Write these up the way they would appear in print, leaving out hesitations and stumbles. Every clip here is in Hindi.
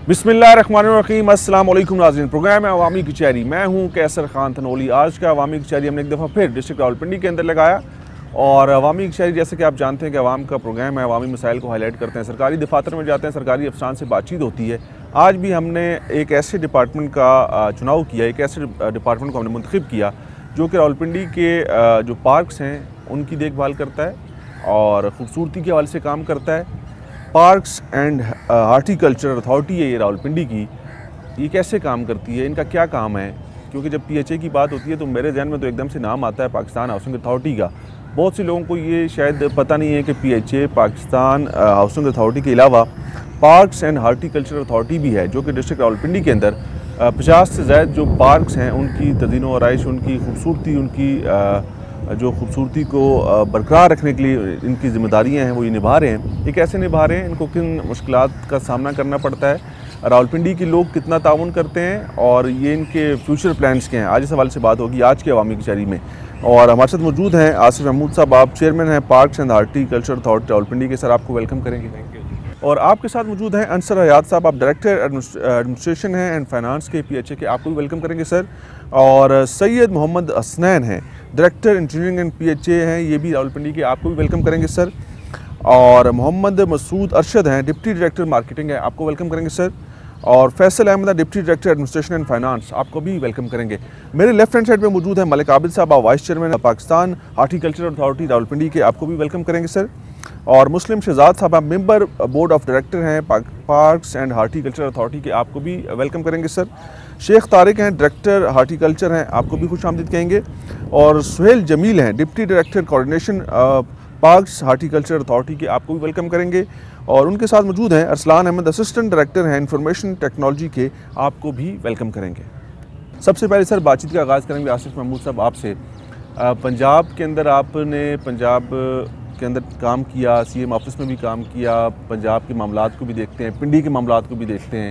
बिस्मिल्लाहिर्रहमानिर्रहीम। अस्सलाम वालेकुम नाज़रीन। प्रोग्राम है अवामी कचहरी। मैं हूं कैसर खान थनोली। आज का अवामी कचहरी हमने एक दफ़ा फिर डिस्ट्रिक्ट रावलपिंडी के अंदर लगाया और अवामी कचहरी जैसे कि आप जानते हैं कि अवाम का प्रोग्राम है, अवामी मसाइल को हाईलाइट करते हैं, सरकारी दफातर में जाते हैं, सरकारी अफसरान से बातचीत होती है। आज भी हमने एक ऐसे डिपार्टमेंट का चुनाव किया, एक ऐसे डिपार्टमेंट को हमने मुंतखब किया जो कि रावलपिंडी के जो पार्क्स हैं उनकी देखभाल करता है और ख़ूबसूरती के हवाले से काम करता है। पार्क्स एंड हार्टिकल्चर अथॉरिटी है ये रावलपिंडी की, ये कैसे काम करती है, इनका क्या काम है? क्योंकि जब PHA की बात होती है तो मेरे जहन में तो एकदम से नाम आता है पाकिस्तान हाउसिंग अथॉरिटी का। बहुत से लोगों को ये शायद पता नहीं है कि PHA पाकिस्तान हाउसिंग अथॉरिटी के अलावा पार्क्स एंड हार्टिकल्चर अथॉरिटी भी है, जो कि डिस्ट्रिक्ट रावलपिंडी के अंदर 50 से ज़ायद जो पार्क्स हैं उनकी तज़ीन व आराइश, उनकी खूबसूरती, उनकी जो खूबसूरती को बरकरार रखने के लिए इनकी ज़िम्मेदारियाँ हैं वो ये निभा रहे हैं। ये कैसे निभा रहे हैं, इनको किन मुश्किलात का सामना करना पड़ता है, रावलपिंडी के लोग कितना ताउन करते हैं और ये इनके फ्यूचर प्लान्स क्या हैं, आज इस हवाले से बात होगी आज के अवामी कचहरी में। और हमारे साथ मौजूद हैं आसिफ महमूद साहब, आप चेयरमैन हैं parks and horticulture authority Rawalpindi के। सर आपको वेलकम करेंगे। Thank you. और आपके साथ मौजूद हैं अंसर हयात साहब, आप डायरेक्टर एडमिनिस्ट्रेशन हैं एंड फाइनेंस के PHA के, आपको भी वेलकम करेंगे सर। और सैयद मोहम्मद हसनैन हैं, डायरेक्टर इंजीनियरिंग एंड PHA हैं, ये भी रावलपिंडी के, आपको भी वेलकम करेंगे सर। और मोहम्मद मसूद अरशद हैं, डिप्टी डायरेक्टर मार्केटिंग है, आपको वेलकम करेंगे सर। और Faisal Ahmed deputy director administration and finance, आपको भी वेलकम करेंगे। मेरे लेफ्ट हैंड साइड पे मौजूद है मलिक आबिद साहब, आप vice chairman Pakistan horticulture authority Rawalpindi के, आपको भी वेलकम करेंगे सर। और मुस्लिम शहजाद साहब, आप मेंबर बोर्ड ऑफ डायरेक्टर हैं पार्क्स एंड हार्टिकल्चर अथॉरिटी के, आपको भी वेलकम करेंगे सर। शेख तारिक हैं, डायरेक्टर हार्टिकल्चर हैं, आपको भी खुश आमदीद कहेंगे। और सुहेल जमील हैं, deputy director coordination parks horticulture authority के, आपको भी वेलकम करेंगे। और उनके साथ मौजूद हैं अरसलान अहमद, असिस्टेंट डायरेक्टर हैं इंफॉर्मेशन टेक्नोलॉजी के, आपको भी वेलकम करेंगे। सबसे पहले सर बातचीत का आगाज़ करेंगे आसिफ महमूद साहब आपसे। पंजाब के अंदर आपने पंजाब के अंदर काम किया, CM ऑफिस में भी काम किया, पंजाब के मामलात को भी देखते हैं, पिंडी के मामलात को भी देखते हैं।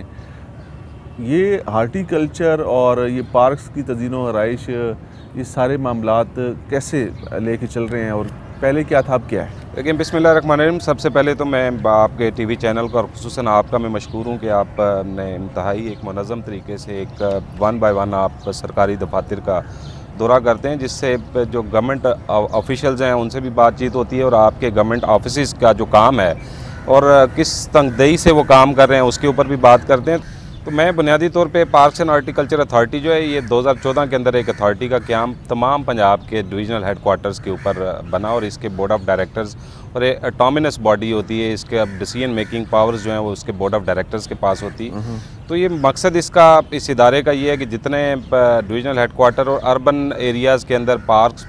ये हार्टिकल्चर और ये पार्क्स की तज़ीन व आराइश, ये सारे मामलात कैसे लेके चल रहे हैं और पहले क्या था अब क्या है? लेकिन बिस्मिल्लाहिर्रहमानिर्रहीम, सबसे पहले तो मैं आपके TV चैनल का और खुसूसन आपका मैं मशकूर हूँ कि आपने इंतहाई एक मुनज़्ज़म तरीके से एक 1 बाय 1 आप सरकारी दफातर का दौरा करते हैं, जिससे जो गवर्नमेंट ऑफिशियल्स हैं उनसे भी बातचीत होती है और आपके गवर्नमेंट ऑफिस का जो काम है और किस तंगदई से वो काम कर रहे हैं उसके ऊपर भी बात करते हैं। तो मैं बुनियादी तौर पे पार्क्स एंड हार्टिकल्चर अथॉरिटी जो है ये 2014 के अंदर एक अथॉरिटी का क़याम तमाम पंजाब के डिवीज़नल हेडक्वार्टर्स के ऊपर बना और इसके बोर्ड ऑफ डायरेक्टर्स और एक ऑटोनमस बॉडी होती है, इसके अब डिसीजन मेकिंग पावर्स जो हैं वो उसके बोर्ड ऑफ डायरेक्टर्स के पास होती है। तो ये मकसद इसका, इस इदारे का ये है कि जितने डिवीज़नल हेडक्वार्टर और अर्बन एरियाज़ के अंदर पार्क्स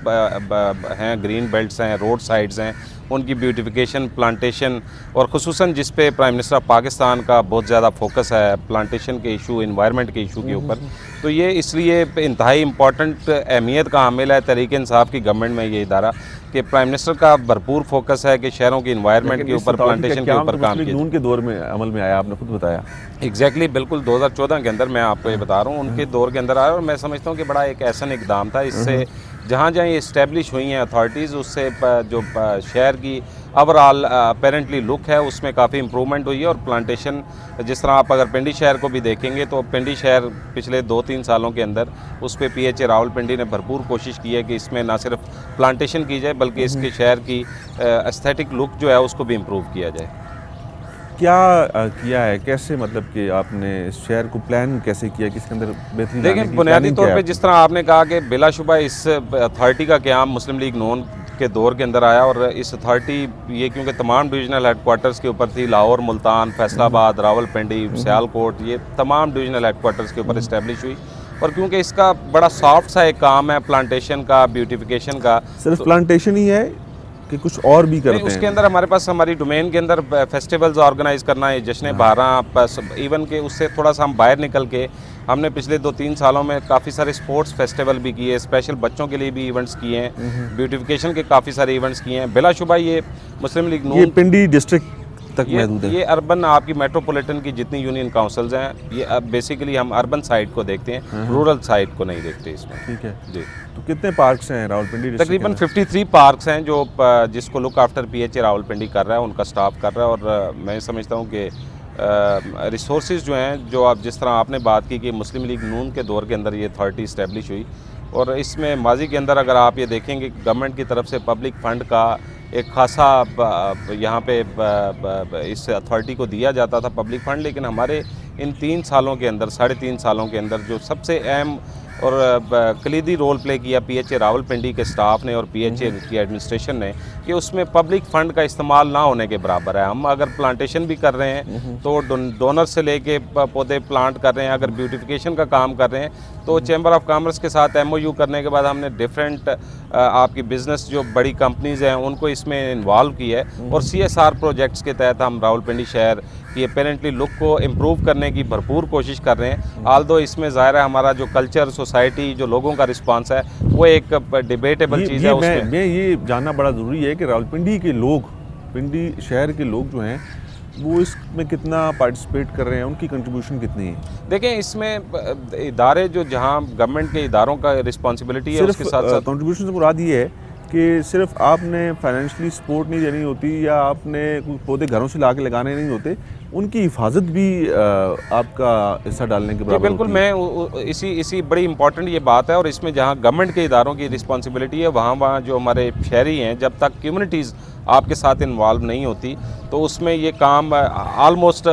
हैं, ग्रीन बेल्ट्स हैं, रोड साइड्स हैं, उनकी ब्यूटिफिकेशन, प्लांटेशन और ख़ुसूसन जिस पे प्राइम मिनिस्टर ऑफ पाकिस्तान का बहुत ज़्यादा फोकस है प्लांटेशन के इशू, इन्वायरमेंट के इशू के ऊपर, तो ये इसलिए इंतहाई इम्पॉर्टेंट अहमियत का हामिल है तहरीक इंसाफ की गवर्नमेंट में ये इदारा, कि प्राइम मिनिस्टर का भरपूर फोकस है कि शहरों की इन्वायरमेंट के ऊपर, प्लांटेशन के ऊपर काम किया। नून के दौर में अमल में आया, आपने खुद बताया। एग्जैक्टली, बिल्कुल 2014 के अंदर मैं आपको ये बता रहा हूँ उनके दौर के अंदर आया और मैं समझता हूँ कि बड़ा एक ऐसा इकदाम था, इससे जहाँ जहाँ ये इस्टेब्लिश हुई हैं अथॉरिटीज़, उससे जो शहर की ओवरऑल अपेरेंटली लुक है उसमें काफ़ी इम्प्रूवमेंट हुई है। और प्लांटेशन, जिस तरह आप अगर पिंडी शहर को भी देखेंगे तो पिंडी शहर पिछले 2-3 सालों के अंदर उस पर PHA रावलपिंडी ने भरपूर कोशिश की है कि इसमें ना सिर्फ प्लांटेशन की जाए बल्कि इसके शहर की एस्थेटिक लुक जो है उसको भी इम्प्रूव किया जाए। क्या किया है, कैसे, मतलब कि आपने इस शहर को प्लान कैसे किया, किसके अंदर बेहतरीन? देखिए, बुनियादी तौर पे जिस तरह आपने कहा कि बिलाशुबा इस अथॉरिटी का क़याम मुस्लिम लीग नून के दौर के अंदर आया और इस अथॉरिटी ये क्योंकि तमाम डिवीज़नल हेडक्वार्टर्स के ऊपर थी, लाहौर, मुल्तान, फैसलाबाद, रावलपिंडी, सियालकोट, ये तमाम डिवीज़नल हेडक्वार्टर्स के ऊपर इस्टेब्लिश हुई और क्योंकि इसका बड़ा सॉफ्ट सा एक काम है प्लांटेशन का, ब्यूटिफिकेशन का। सिर्फ प्लांटेशन ही है कि कुछ और भी करते हैं? उसके अंदर हमारे पास हमारी डोमेन के अंदर फेस्टिवल्स ऑर्गेनाइज करना है, जश्न बहारां, इवन के उससे थोड़ा सा हम बाहर निकल के हमने पिछले 2-3 सालों में काफ़ी सारे स्पोर्ट्स फेस्टिवल भी किए, स्पेशल बच्चों के लिए भी इवेंट्स किए हैं, ब्यूटिफिकेशन के काफ़ी सारे इवेंट्स किए हैं। बिलाशुबा ये मुस्लिम लीग नून, ये पिंडी डिस्ट्रिक्ट तक महदूद है। ये अर्बन आपकी मेट्रोपॉलिटन की जितनी यूनियन काउंसिल्स हैं, ये अब बेसिकली हम अर्बन साइड को देखते हैं, रूरल साइड को नहीं देखते इसमें। ठीक है जी। तो कितने पार्क्स हैं रावलपिंडी डिस्ट्रिक्ट? तकरीबन 53 पार्क्स हैं जो जिसको लुक आफ्टर PHA रावलपिंडी कर रहा है, उनका स्टाफ कर रहा है और मैं समझता हूँ कि रिसोर्सेज जो हैं, जो आप जिस तरह आपने बात की कि मुस्लिम लीग नून के दौर के अंदर ये अथॉरिटी इस्टेब्लिश हुई, और इसमें माजी के अंदर अगर आप ये देखेंगे गवर्नमेंट की तरफ से पब्लिक फ़ंड का एक खासा यहाँ पे इस अथॉरिटी को दिया जाता था पब्लिक फ़ंड, लेकिन हमारे इन 3 सालों के अंदर, 3.5 सालों के अंदर जो सबसे अहम और कलीदी रोल प्ले किया पीएचए रावलपिंडी के स्टाफ ने और पीएचए की एडमिनिस्ट्रेशन ने, कि उसमें पब्लिक फ़ंड का इस्तेमाल ना होने के बराबर है। हम अगर प्लांटेशन भी कर रहे हैं तो डोनर से लेके पौधे प्लांट कर रहे हैं, अगर ब्यूटिफिकेशन का काम कर रहे हैं तो चैम्बर ऑफ कॉमर्स के साथ MOU करने के बाद हमने डिफरेंट आपकी बिज़नेस जो बड़ी कंपनीज़ हैं उनको इसमें इन्वॉल्व किया है, और CSR प्रोजेक्ट्स के तहत हम रावलपिंडी शहर की अपेरेंटली लुक को इम्प्रूव करने की भरपूर कोशिश कर रहे हैं। आल्दो इसमें ज़ाहिर है हमारा जो कल्चर, सोसाइटी, जो लोगों का रिस्पांस है वो एक डिबेटेबल चीज़ है। उसमें मैं ये जानना बड़ा ज़रूरी है कि रावलपिंडी के लोग, पिंडी शहर के लोग जो हैं वो इसमें कितना पार्टिसिपेट कर रहे हैं, उनकी कंट्रीब्यूशन कितनी है? देखें, इसमें इदारे जो जहाँ गवर्नमेंट के इदारों का रिस्पॉन्सिबिलिटी है उसके साथ साथ कंट्रीब्यूशन से मुराद ये है कि सिर्फ आपने फाइनेंशियली सपोर्ट नहीं देनी होती या आपने कुछ पौधे घरों से ला के लगाने नहीं होते, उनकी हिफाजत भी आपका हिस्सा डालने के बराबर बिल्कुल। मैं इसी बड़ी इंपॉर्टेंट ये बात है, और इसमें जहाँ गवर्नमेंट के इदारों की रिस्पॉन्सिबिलिटी है वहाँ जो हमारे शहरी हैं, जब तक कम्युनिटीज़ आपके साथ इन्वॉल्व नहीं होती तो उसमें ये काम आलमोस्ट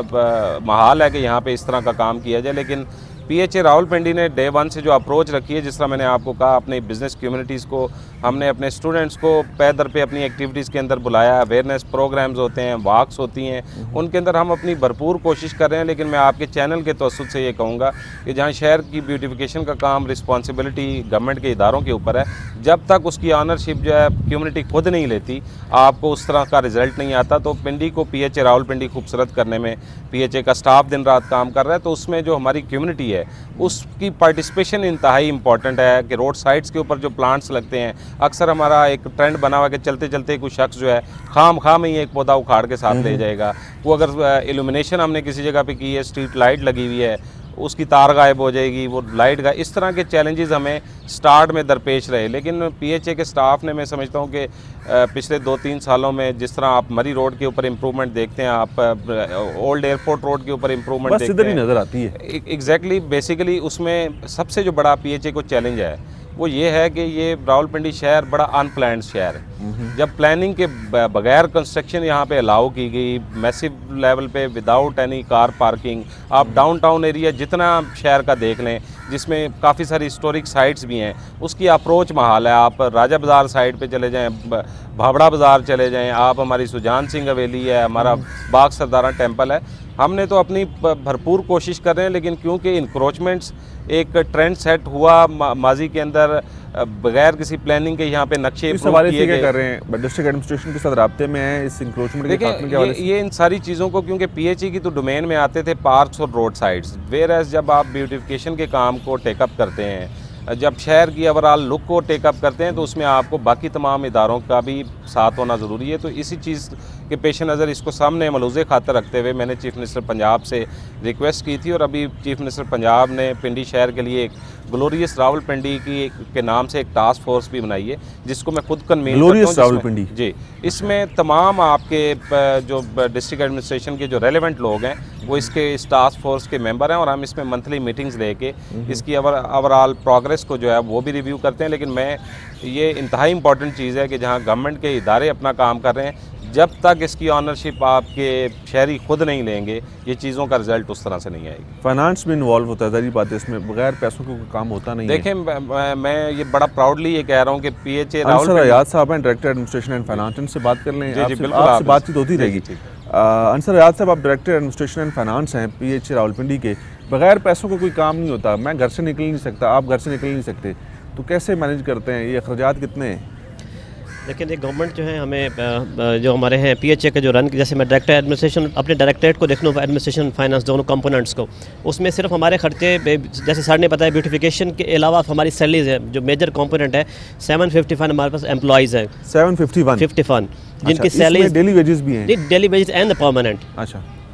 महाल है कि यहाँ पे इस तरह का काम किया जाए। लेकिन पीएचए रावलपिंडी ने डे 1 से जो अप्रोच रखी है, जिस तरह मैंने आपको कहा, अपने बिज़नेस कम्युनिटीज़ को हमने अपने स्टूडेंट्स को पैदर पे अपनी एक्टिविटीज़ के अंदर बुलाया, अवेयरनेस प्रोग्राम्स होते हैं, वॉक्स होती हैं, उनके अंदर हम अपनी भरपूर कोशिश कर रहे हैं। लेकिन मैं आपके चैनल के तवस्सुत से ये कहूँगा कि जहाँ शहर की ब्यूटिफिकेशन का काम रिस्पॉन्सिबिलिटी गवर्नमेंट के इदारों के ऊपर है, जब तक उसकी ऑनरशिप जो है कम्युनिटी खुद नहीं लेती, आपको उस तरह का रिजल्ट नहीं आता। तो पिंडी को पीएचए रावलपिंडी खूबसूरत करने में पीएचए का स्टाफ दिन रात काम कर रहा है, तो उसमें जो हमारी कम्युनिटी है उसकी पार्टिसिपेशन इंतहाई इंपॉर्टेंट है। कि रोड साइड्स के ऊपर जो प्लांट्स लगते हैं, अक्सर हमारा एक ट्रेंड बना हुआ है कि चलते चलते कोई शख्स जो है खाम में ही एक पौधा उखाड़ के साथ ले जाएगा। वो अगर इल्यूमिनेशन हमने किसी जगह पे की है, स्ट्रीट लाइट लगी हुई है, उसकी तार गायब हो जाएगी, वो लाइट का, इस तरह के चैलेंजेस हमें स्टार्ट में दरपेश रहे। लेकिन पीएचए के स्टाफ ने, मैं समझता हूँ कि पिछले 2-3 सालों में जिस तरह आप मरी रोड के ऊपर इम्प्रूवमेंट देखते हैं, आप ओल्ड एयरपोर्ट रोड के ऊपर इम्प्रूवमेंट देखते हैं, नज़र आती है एग्जैक्टली। बेसिकली उसमें सबसे जो बड़ा पीएचए को चैलेंज है वो ये है कि ये रावलपिंडी शहर बड़ा अनप्लान्ड शहर है। जब प्लानिंग के बगैर कंस्ट्रक्शन यहाँ पे अलाउ की गई, मैसिव लेवल पे विदाउट एनी कार पार्किंग, आप डाउनटाउन एरिया जितना शहर का देख लें, जिसमें काफ़ी सारी हिस्टोरिक साइट्स भी हैं, उसकी अप्रोच महाल है। आप राजा बाज़ार साइड पे चले जाएं, भाबड़ा बाज़ार चले जाएं, आप हमारी सुजान सिंह हवेली है, हमारा बाग सरदारा टेम्पल है, हमने तो अपनी भरपूर कोशिश कर रहे हैं। लेकिन क्योंकि इंक्रोचमेंट्स एक ट्रेंड सेट हुआ माजी के अंदर, बगैर किसी प्लानिंग के यहाँ पे नक्शे इस हवाले से क्या कर रहे हैं? डिस्ट्रिक्ट एडमिनिस्ट्रेशन के साथ राब्ते में है इस इंक्रोचमेंट के खात्मे के हवाले से? ये इन सारी चीज़ों को, क्योंकि पीएचई की तो डोमेन में आते थे पार्क्स और रोड साइड्स, वेयर एज जब आप ब्यूटिफिकेशन के काम को टेकअप करते हैं, जब शहर की ओवरऑल लुक को टेकअप करते हैं, तो उसमें आपको बाकी तमाम इदारों का भी साथ होना ज़रूरी है। तो इसी चीज़ के पेश नज़र इसको सामने मलूज़े खातर रखते हुए मैंने चीफ मिनिस्टर पंजाब से रिक्वेस्ट की थी, और अभी चीफ मिनिस्टर पंजाब ने पिंडी शहर के लिए एक ग्लोरियस रावलपिंडी के नाम से एक टास्क फोर्स भी बनाई है, जिसको मैं खुद कन्वीन ग्लोरियस रावलपिंडी जी। इसमें तमाम आपके जो डिस्ट्रिक्ट एडमिनिस्ट्रेशन के जो रेलेवेंट लोग हैं वो इस टास्क फोर्स के मेंबर हैं, और हम इसमें मंथली मीटिंग्स लेके इसकी ओवरऑल प्रोग्रेस को जो है वो भी रिव्यू करते हैं। लेकिन मैं ये इंतहाई इंपॉर्टेंट चीज़ है कि जहाँ गवर्नमेंट के इदारे अपना काम कर रहे हैं, जब तक इसकी ऑनरशिप आपके शहरी खुद नहीं लेंगे, ये चीज़ों का रिजल्ट उस तरह से नहीं आएगी। फाइनेंस में इन्वॉल्व होता है, सारी बात है, इसमें बगैर पैसों को काम होता नहीं है। देखें, मैं ये बड़ा प्राउडली ये कह रहा हूँ कि पीएचए अंसर हयात साहब हैं, डायरेक्टर एडमिनिस्ट्रेशन एंड फाइनेंस, इनसे बात कर लें। आपसे बातचीत होती रहेगी। अंसर हयात साहब, आप डायरेक्टर एडमिनिस्ट्रेशन एंड फाइनेंस हैं पीएचए रावलपिंडी के। बगैर पैसों को कोई काम नहीं होता। मैं घर से निकल नहीं सकता, आप घर से निकल नहीं सकते, तो कैसे मैनेज करते हैं? ये अखराजात कितने हैं? लेकिन एक गवर्नमेंट जो है हमें जो हमारे हैं पीएचए के जो रन, जैसे मैं डायरेक्टर एडमिनिस्ट्रेशन अपने डायरेक्टरेट को देख लूँ, एडमिनिस्ट्रेशन फाइनेंस दोनों कंपोनेंट्स को, उसमें सिर्फ हमारे खर्चे, जैसे सर ने बताया, ब्यूटिफिकेशन के अलावा हमारी सैलरीज है जो मेजर कंपोनेंट है। 751 हमारे पास एम्प्लॉइज़ हैं, 751 जिनकी सैलरी डेली वेजेस भी हैं, डेली वेजेस एंड परमानेंट। अच्छा,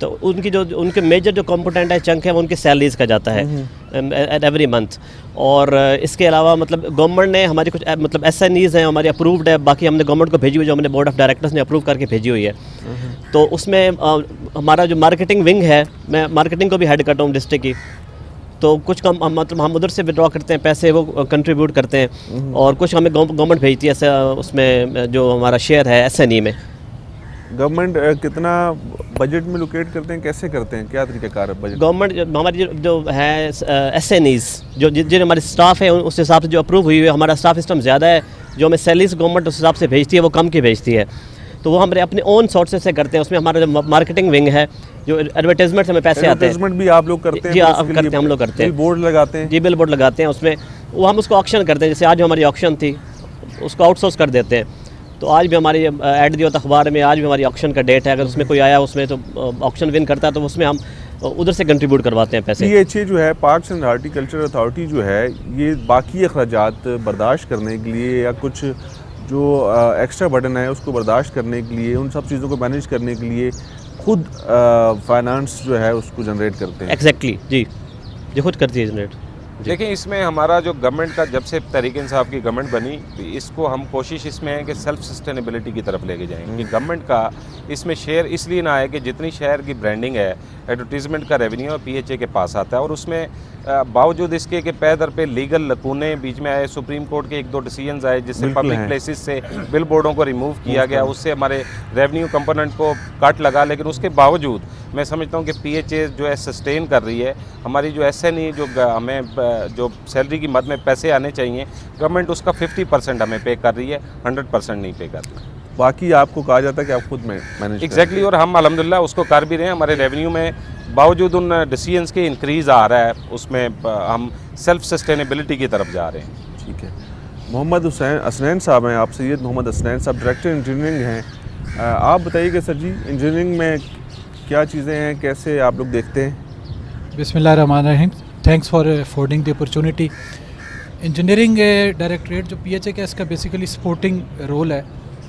तो उनकी जो उनके मेजर जो कंपोनेंट है, चंक है, वो उनकी सैलरीज का जाता है एवरी मंथ। और इसके अलावा मतलब गवर्नमेंट ने हमारी कुछ मतलब SNEs हैं हमारी अप्रूव्ड है, बाकी हमने गवर्नमेंट को भेजी हुई, जो हमने बोर्ड ऑफ डायरेक्टर्स ने अप्रूव करके भेजी हुई है। तो उसमें हमारा जो मार्केटिंग विंग है, मैं मार्केटिंग को भी हेड करता हूँ डिस्ट्रिक्ट की, तो कुछ कम मतलब हम उधर से विड्रॉ करते हैं पैसे, वो कंट्रीब्यूट करते हैं, और कुछ हमें गवर्नमेंट भेजती है उसमें जो हमारा शेयर है SNE में। गवर्नमेंट कितना बजट में लोकेट करते हैं, कैसे करते हैं, क्या तरीकाकार है बजट? गवर्नमेंट हमारी जो है SNEs जो जिन हमारे स्टाफ है उस हिसाब से जो अप्रूव हुई है, हमारा स्टाफ सिस्टम ज़्यादा है, जो हमें सैलरीज गवर्नमेंट उस हिसाब से भेजती है वो कम की भेजती है, तो वो हमारे अपने ओन सोर्सेज से करते हैं। उसमें हमारा जो मार्केटिंग विंग है, जो एडवर्टाइजमेंट हमें पैसे आते हैं, एडवर्टाइजमेंट भी आप लोग करते हैं? जी करते हैं, हम लोग करते हैं, बोर्ड लगाते हैं। जी बिल बोर्ड लगाते हैं, उसमें वो हम उसको ऑक्शन करते हैं। जैसे आज हमारी ऑक्शन थी, उसको आउटसोर्स कर देते हैं, तो आज भी हमारी ऐड दिया होता अखबार में, आज भी हमारी ऑक्शन का डेट है, अगर उसमें कोई आया उसमें तो ऑक्शन विन करता है, तो उसमें हम उधर से कंट्रीब्यूट करवाते हैं पैसे। PHA जो है, पार्क्स एंड हॉर्टिकल्चर अथॉरिटी जो है, ये बाकी अखराजात बर्दाश्त करने के लिए या कुछ जो एक्स्ट्रा बर्डन है उसको बर्दाश्त करने के लिए, उन सब चीज़ों को मैनेज करने के लिए खुद फाइनेंस जो है उसको जनरेट करते हैं? एग्जैक्टली जी, जो खुद करती है जनरेट। देखिए, इसमें हमारा जो गवर्नमेंट का जब से तहरीक इंसाफ की गवर्नमेंट बनी, इसको हम कोशिश इसमें है कि सेल्फ सस्टेनेबिलिटी की तरफ लेके जाएंगे कि गवर्नमेंट का इसमें शेयर इसलिए ना आए कि जितनी शहर की ब्रांडिंग है, एडवर्टीज़मेंट का रेवेन्यू है, PHA के पास आता है, और उसमें बावजूद इसके कि पै दर पे लीगल लकूने बीच में आए, सुप्रीम कोर्ट के 1-2 डिसीजंस आए जिससे पब्लिक प्लेसेस से बिल बोर्डों को रिमूव किया गया, उससे हमारे रेवेन्यू कंपोनेंट को कट लगा, लेकिन उसके बावजूद मैं समझता हूँ कि PHA जो है सस्टेन कर रही है। हमारी जो SNE जो हमें जो सैलरी की मद में पैसे आने चाहिए, गवर्नमेंट उसका 50% हमें पे कर रही है, 100% नहीं पे कर रही है। बाकी आपको कहा जाता है कि आप खुद मैनेज एग्जैक्टली, और हम अल्हम्दुलिल्लाह उसको कर भी रहे हैं। हमारे रेवेन्यू में बावजूद उन डिसीजंस के इंक्रीज़ आ रहा है, उसमें हम सेल्फ सस्टेनेबिलिटी की तरफ जा रहे हैं। ठीक है। मोहम्मद हसनैन साहब हैं, आप सैयद मोहम्मद हसनैन साहब डायरेक्टर इंजीनियरिंग हैं। आप बताइएगा सर जी, इंजीनियरिंग में क्या चीज़ें हैं, कैसे आप लोग देखते हैं? बिस्मिल्लाहिर्रहमानिर्रहीम, thanks for affording the opportunity. Engineering directorate जो PHA का, इसका बेसिकली सपोर्टिंग रोल है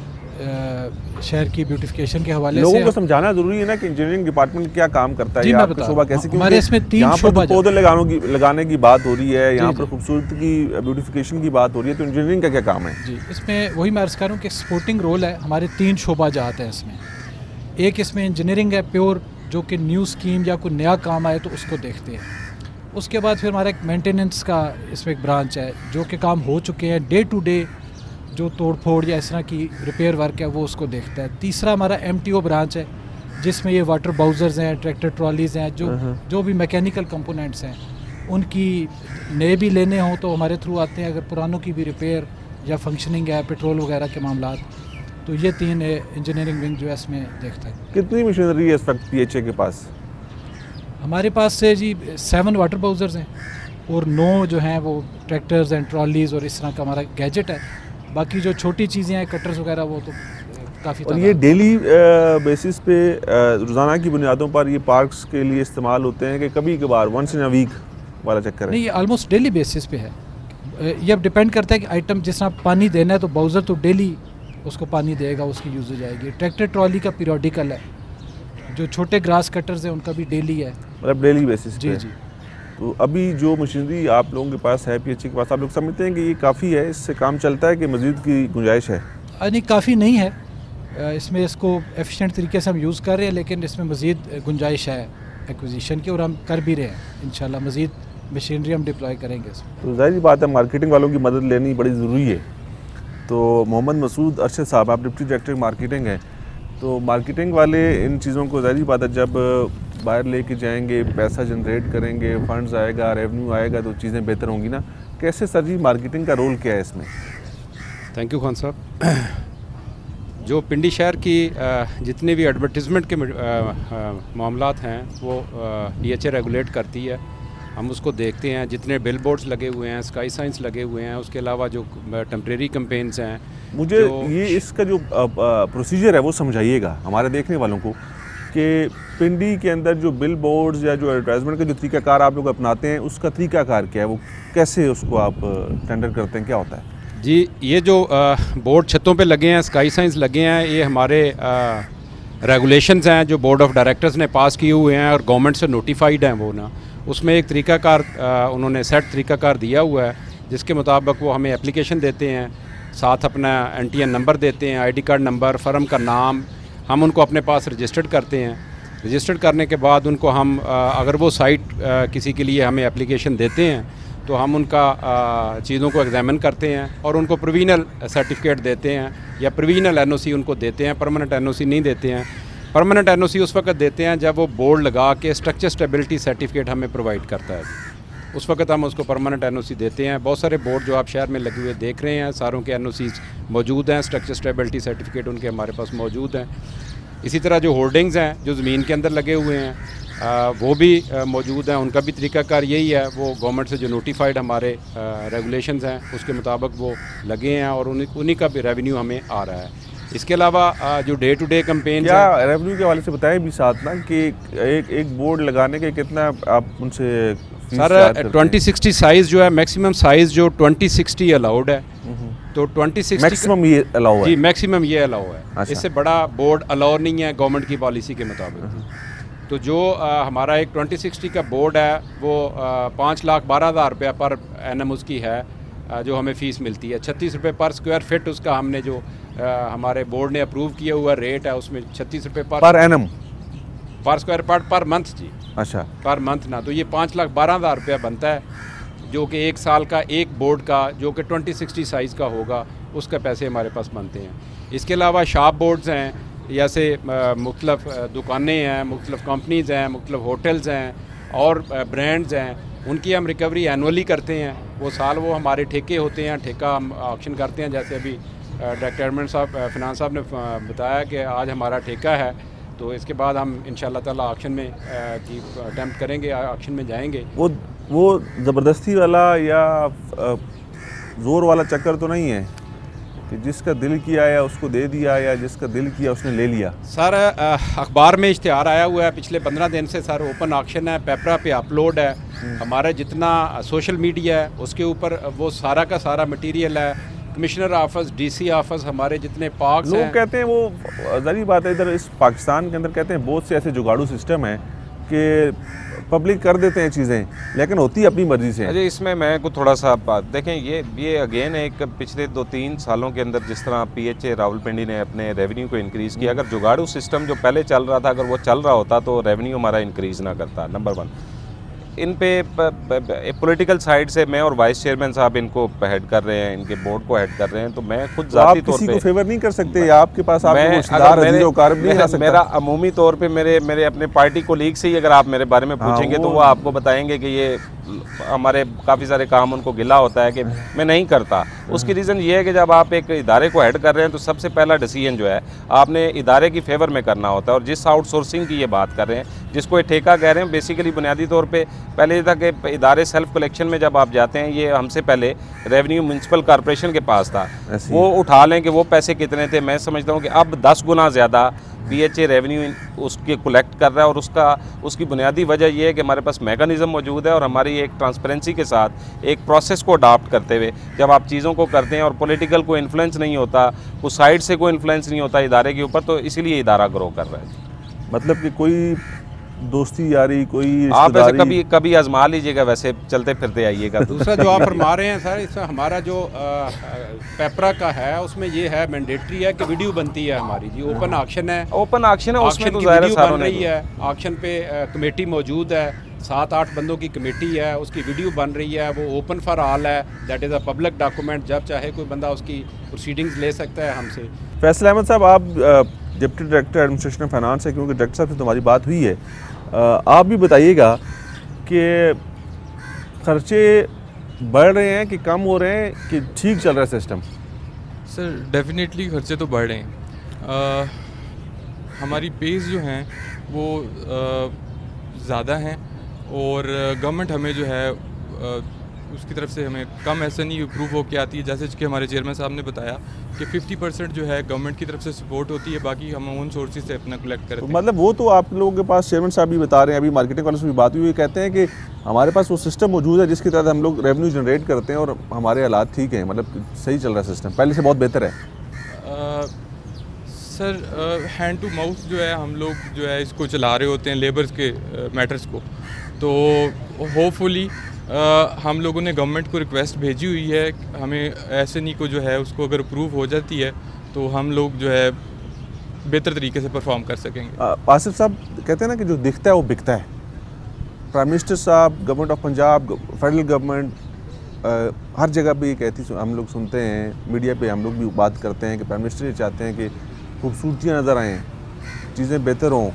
शहर की ब्यूटिफिकेशन के हवाले से। लोगों को समझाना जरूरी है ना कि इंजीनियरिंग डिपार्टमेंट क्या काम करता है, जी, मैं बता शोबा कैसे, हमारे इसमें 3 शोबा पौधे लगाने की बात हो रही है, यहाँ पर खूबसूरती की ब्यूटिफिकेशन की बात हो रही है, तो इंजीनियरिंग का क्या काम है? जी, इसमें वही मैं अर्ज़ कर रहा हूँ कि सपोर्टिंग रोल है। हमारे 3 शोबा जाते हैं इसमें। एक इसमें इंजीनियरिंग है प्योर, जो कि न्यू स्कीम या कोई नया काम आए तो उसको देखते हैं। उसके बाद फिर हमारा एक मेंटेनेंस का इसमें एक ब्रांच है, जो कि काम हो चुके हैं, डे टू डे जो तोड़ फोड़ या इस तरह की रिपेयर वर्क है वो उसको देखता है। तीसरा हमारा MTO ब्रांच है, जिसमें ये वाटर बाउज़र्स हैं, ट्रैक्टर ट्रॉलीज़ हैं, जो भी मैकेनिकल कंपोनेंट्स हैं, उनकी नए भी लेने हों तो हमारे थ्रू आते हैं, अगर पुरानों की भी रिपेयर या फंक्शनिंग है, पेट्रोल वगैरह के मामला, तो ये 3 इंजीनियरिंग विंग जो है इसमें देखता है। कितनी मशीनरी है इस वक्त PHA के पास? हमारे पास से जी 7 वाटर बाउज़र्स हैं और 9 जो हैं वो ट्रैक्टर्स एंड ट्रॉलीज़ और इस तरह का हमारा गैजेट है। बाकी जो छोटी चीज़ें हैं, कटर्स वगैरह, वो तो काफ़ी। और ये डेली बेसिस पे रोज़ाना की बुनियादों पर ये पार्क्स के लिए इस्तेमाल होते हैं कि कभी कभार वंस इन अ वीक वाला चक्कर है? नहीं, ये ऑलमोस्ट डेली बेसिस पे है। ये अब डिपेंड करता है कि आइटम जिस तरह पानी देना है तो बाउज़र तो डेली उसको पानी देगा, उसकी यूजेज आएगी। ट्रैक्टर ट्रॉली का पीरियडिकल है, जो छोटे ग्रास कटर्स हैं उनका भी डेली है, मतलब डेली बेसिस जी पे। जी। तो अभी जो मशीनरी आप लोगों के पास है PHA के पास, आप लोग समझते हैं कि ये काफ़ी है, इससे काम चलता है कि मज़ीद की गुंजाइश है? नहीं, काफ़ी नहीं है इसमें, इसको एफिशिएंट तरीके से हम यूज़ कर रहे हैं, लेकिन इसमें मज़ीद गुंजाइश है एक्विजिशन की, और हम कर भी रहे हैं। इंशाल्लाह मज़ीद मशीनरी हम डिप्लॉय करेंगे इसमें। तो ज़ाहिर बात है मार्केटिंग वालों की मदद लेनी बड़ी ज़रूरी है। तो मोहम्मद मसूद अरशद साहब, आप डिप्टी डायरेक्टर मार्केटिंग हैं, तो मार्केटिंग वाले इन चीज़ों को ज़ाहिर बात है जब बाहर लेके जाएंगे, पैसा जनरेट करेंगे, फंड्स आएगा, रेवेन्यू आएगा, तो चीज़ें बेहतर होंगी ना। कैसे सर जी, मार्केटिंग का रोल क्या है इसमें? थैंक यू खान साहब। जो पिंडी शहर की जितने भी एडवर्टीज़मेंट के मामलात हैं वो PHA रेगुलेट करती है। हम उसको देखते हैं, जितने बिल बोर्ड्स लगे हुए हैं, स्काई साइंस लगे हुए हैं, उसके अलावा जो टेम्परेरी कैंपेन्स हैं। मुझे ये इसका जो प्रोसीजर है वो समझाइएगा हमारे देखने वालों को, कि पिंडी के अंदर जो बिल बोर्ड्स या जो एडवर्टाइजमेंट का जो तरीकाकार आप लोग अपनाते हैं, उसका तरीकाकार क्या है, वो कैसे उसको आप टेंडर करते हैं, क्या होता है? जी, ये जो बोर्ड छतों पे लगे हैं, स्काई साइंस लगे हैं, ये हमारे रेगुलेशंस हैं जो बोर्ड ऑफ डायरेक्टर्स ने पास किए हुए हैं और गवर्नमेंट से नोटिफाइड हैं वो ना, उसमें एक तरीक़ाकार उन्होंने सेट तरीक़ाकार दिया हुआ है जिसके मुताबिक वो हमें एप्लीकेशन देते हैं, साथ अपना NTN नंबर देते हैं, ID कार्ड नंबर, फर्म का नाम, हम उनको अपने पास रजिस्टर्ड करते हैं। रजिस्टर्ड करने के बाद उनको हम अगर वो साइट किसी के लिए हमें एप्लीकेशन देते हैं तो हम उनका चीज़ों को एग्जामिन करते हैं और उनको प्रोविजनल सर्टिफिकेट देते हैं या प्रोविजनल NOC उनको देते हैं, परमानेंट NOC नहीं देते हैं। परमानेंट NOC उस वक्त देते हैं जब वो बोर्ड लगा के स्ट्रक्चर स्टेबिलिटी सर्टिफिकेट हमें प्रोवाइड करता है, उस वक्त हम उसको परमानेंट NOC देते हैं। बहुत सारे बोर्ड जो आप शहर में लगे हुए देख रहे हैं, सारों के NOCs मौजूद हैं, स्ट्रक्चर स्टेबिलिटी सर्टिफिकेट उनके हमारे पास मौजूद हैं। इसी तरह जो होल्डिंग्स हैं जो ज़मीन के अंदर लगे हुए हैं वो भी मौजूद हैं, उनका भी तरीक़ाकार यही है, वो गवर्नमेंट से जो नोटिफाइड हमारे रेगुलेशंस हैं उसके मुताबिक वो लगे हैं और उन्हीं का भी रेवेन्यू हमें आ रहा है। इसके अलावा जो डे टू डे कैंपेन क्या रेवेन्यू के वाले से बताएं भी साथ ना कि एक बोर्ड लगाने के कितना आप उनसे सर 2060 साइज़ जो है, मैक्सिमम साइज़ जो 2060 अलाउड है, तो 2060 मैक्सिमम ये अलाउ है? जी मैक्सिमम ये अलाउ है। अच्छा। इससे बड़ा बोर्ड अलाउ नहीं है गवर्नमेंट की पॉलिसी के मुताबिक। तो जो हमारा एक 2060 का बोर्ड है वो 5,12,000 रुपया पर एनम उसकी है जो हमें फ़ीस मिलती है। 36 रुपये पर स्क्वायर फिट उसका हमने जो हमारे बोर्ड ने अप्रूव किया हुआ रेट है उसमें 36 रुपये पर एनम पर स्क्वायर पर मंथ जी। अच्छा, पर मंथ ना, तो ये 5,12,000 रुपया बनता है जो कि एक साल का एक बोर्ड का जो कि 2060 साइज़ का होगा उसका पैसे हमारे पास बनते हैं। इसके अलावा शॉप बोर्ड्स हैं, जैसे मुख्तलिफ दुकानें हैं, मुख्तलिफ कंपनीज़ हैं, मुख्तलिफ होटल्स हैं और ब्रांड्स हैं, उनकी हम रिकवरी एनुअली करते हैं। वो साल वो हमारे ठेके होते हैं, ठेका हम ऑक्शन करते हैं। जैसे अभी डायरेक्टर साहब फिनांस साहब ने बताया कि आज हमारा ठेका है, तो इसके बाद हम इंशाल्लाह ताला ऑक्शन में की अटैम्प्ट करेंगे, ऑक्शन में जाएंगे। वो ज़बरदस्ती वाला या ज़ोर वाला चक्कर तो नहीं है कि जिसका दिल किया या उसको दे दिया या जिसका दिल किया उसने ले लिया? सर अखबार में इश्तिहार आया हुआ है पिछले 15 दिन से सर, ओपन ऑक्शन है, पेपरा पे अपलोड है, हमारा जितना सोशल मीडिया है उसके ऊपर वो सारा का सारा मटेरियल है। कमिश्नर ऑफिस, DC ऑफिस, हमारे जितने पार्क्स हैं, लोग कहते हैं, वो ज़रूरी बात है, इधर इस पाकिस्तान के अंदर कहते हैं बहुत से ऐसे जुगाड़ू सिस्टम है कि पब्लिक कर देते हैं चीज़ें लेकिन होती अपनी मर्ज़ी से। अरे इसमें मैं को थोड़ा सा बात देखें, ये अगेन एक पिछले 2-3 सालों के अंदर जिस तरह PHA रावलपिंडी ने अपने रेवेन्यू को इंक्रीज़ किया, अगर जुगाड़ू सिस्टम जो पहले चल रहा था अगर वो चल रहा होता तो रेवेन्यू हमारा इंक्रीज़ ना करता। नंबर 1, इन पे पॉलिटिकल साइड से मैं और वाइस चेयरमैन साहब इनको हेड कर रहे हैं, इनके बोर्ड को हेड कर रहे हैं, तो मैं खुद जाती तौर पे फेवर नहीं कर सकते या आपके पास मेरा अमूमी तौर पे मेरे अपने पार्टी कोलीग से ही अगर आप मेरे बारे में पूछेंगे तो वो आपको बताएंगे कि ये हमारे काफ़ी सारे काम उनको गिला होता है कि मैं नहीं करता। उसकी रीज़न ये है कि जब आप एक इदारे को हेड कर रहे हैं तो सबसे पहला डिसीजन जो है आपने इदारे की फेवर में करना होता है। और जिस आउटसोर्सिंग की ये बात कर रहे हैं, जिसको ये ठेका कह रहे हैं, बेसिकली बुनियादी तौर पे पहले था कि इदारे सेल्फ कलेक्शन में जब आप जाते हैं, ये हमसे पहले रेवेन्यू म्यूनसिपल कॉर्पोरेशन के पास था, वो उठा लें कि वो पैसे कितने थे। मैं समझता हूँ कि अब 10 गुना ज़्यादा PHA रेवेन्यू उसके कलेक्ट कर रहा है और उसकी बुनियादी वजह यह है कि हमारे पास मैकेनिज़्म मौजूद है और हमारी एक ट्रांसपेरेंसी के साथ एक प्रोसेस को अडॉप्ट करते हुए जब आप चीज़ों को करते हैं और पॉलिटिकल को इन्फ्लुएंस नहीं होता, उस साइड से कोई इन्फ्लुएंस नहीं होता इदारे के ऊपर, तो इसीलिए इदारा ग्रो कर रहा है। मतलब कि कोई दोस्ती यारी, कोई आप ऐसे कभी आजमा लीजिएगा, वैसे चलते फिरते आइएगा। दूसरा जो आप फरमा रहे हैं सर, इसमें हमारा जो पेपरा का है उसमें ये है मैंडेटरी है कि वीडियो बनती है हमारी जी। ओपन ऑक्शन है, उसमें तो वीडियो बन रही है। ऑक्शन पे कमेटी मौजूद है, 7-8 बंदों की कमेटी है, उसकी वीडियो बन रही है, वो ओपन फॉर ऑल है, that is a public document. जब चाहे कोई बंदा उसकी प्रोसीडिंग्स ले सकता है हमसे। फैसल अहमद साहब, आप डिप्टी डायरेक्टर एडमिनिस्ट्रेशन फाइनेंस है, क्योंकि डायरेक्टर साहब से तुम्हारी बात हुई है, आप भी बताइएगा कि खर्चे बढ़ रहे हैं कि कम हो रहे हैं कि ठीक चल रहा है सिस्टम? सर डेफिनेटली खर्चे तो बढ़ रहे हैं। हमारी पेज जो हैं वो ज़्यादा हैं और गवर्नमेंट हमें जो है उसकी तरफ से हमें कम SNE अप्रूव होकर आती है। जैसे कि हमारे चेयरमैन साहब ने बताया कि 50% जो है गवर्नमेंट की तरफ से सपोर्ट होती है, बाकी हम ओन सोर्सेज से अपना कलेक्ट करते हैं। मतलब वो तो आप लोगों के पास चेयरमैन साहब भी बता रहे हैं, अभी मार्केटिंग वालों से भी बात हुई, कहते हैं कि हमारे पास वो सिस्टम मौजूद है जिसके तहत हम लोग रेवेन्यू जनरेट करते हैं और हमारे हालात ठीक हैं, मतलब सही चल रहा है सिस्टम, पहले से बहुत बेहतर है। सर हैंड टू माउथ जो है हम लोग जो है इसको चला रहे होते हैं लेबर्स के मैटर्स को, तो होपफुली हम लोगों ने गवर्नमेंट को रिक्वेस्ट भेजी हुई है, हमें SNE को जो है उसको अगर अप्रूव हो जाती है तो हम लोग जो है बेहतर तरीके से परफॉर्म कर सकेंगे। आसिफ साहब कहते हैं ना कि जो दिखता है वो बिकता है। प्राइम मिनिस्टर साहब, government of Punjab, federal government हर जगह पे ये कहती हम लोग सुनते हैं, मीडिया पे हम लोग भी बात करते हैं कि प्राइम मिनिस्टर ये चाहते हैं कि खूबसूरतियाँ नज़र आएँ, चीज़ें बेहतर हों।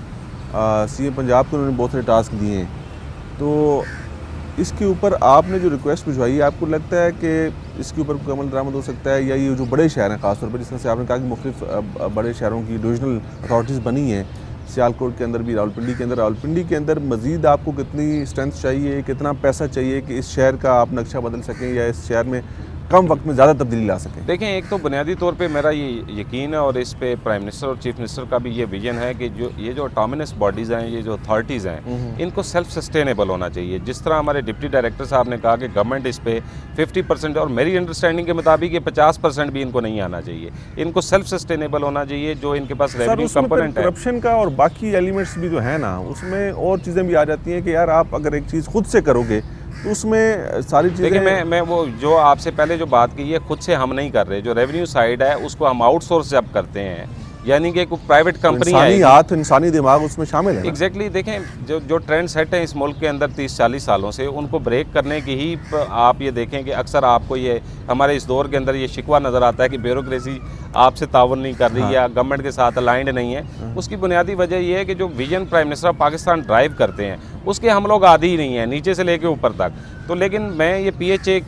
CM पंजाब को उन्होंने बहुत सारे टास्क दिए हैं, तो इसके ऊपर आपने जो रिक्वेस्ट भिजवाई है, आपको लगता है कि इसके ऊपर कोई अमल दरामद हो सकता है, या ये जो बड़े शहर हैं ख़ासतौर पर, जिस तरह से आपने कहा कि मुख्तलिफ बड़े शहरों की डिविजनल अथॉरिटीज़ बनी हैं, सियालकोट के अंदर भी, रावलपिंडी के अंदर मज़ीद आपको कितनी स्ट्रेंथ चाहिए, कितना पैसा चाहिए कि इस शहर का आप नक्शा बदल सकें या इस शहर में कम वक्त में ज़्यादा तब्दीली ला सकें? देखें, एक तो बुनियादी तौर पे मेरा ये यकीन है और इस पे प्राइम मिनिस्टर और चीफ मिनिस्टर का भी ये विजन है कि जो ऑटोनमस बॉडीज़ हैं, ये जो अथॉरिटीज़ हैं, इनको सेल्फ सस्टेनेबल होना चाहिए। जिस तरह हमारे डिप्टी डायरेक्टर साहब ने कहा कि गवर्नमेंट इस पे 50%, और मेरी अंडरस्टैंडिंग के मुताबिक ये 50% भी इनको नहीं आना चाहिए, इनको सेल्फ सस्टेनेबल होना चाहिए। जो इनके पास रेवेन्यू कंपोनेंट है, करप्शन का और बाकी एलिमेंट्स भी जो है ना, उसमें और चीज़ें भी आ जाती हैं कि यार आप अगर एक चीज़ खुद से करोगे तो उसमें सारी चीज़ें। देखिए, मैं वो जो आपसे पहले जो बात की है, खुद से हम नहीं कर रहे। जो रेवेन्यू साइड है उसको हम आउटसोर्स जब करते हैं, यानी कि कोई प्राइवेट कंपनी है, इंसानी हाथ, इंसानी दिमाग उसमें शामिल है। एग्जैक्टली देखें, जो ट्रेंड सेट है इस मुल्क के अंदर 30-40 सालों से, उनको ब्रेक करने की ही आप ये देखें कि अक्सर आपको ये हमारे इस दौर के अंदर ये शिकवा नज़र आता है कि ब्यूरोक्रेसी आपसे ताउन नहीं कर रही है या गवर्नमेंट के साथ अलाइंड नहीं है। उसकी बुनियादी वजह ये है कि जो vision prime minister of Pakistan drive करते हैं उसके हम लोग आदी ही नहीं हैं, नीचे से लेके ऊपर तक। तो लेकिन मैं ये PHA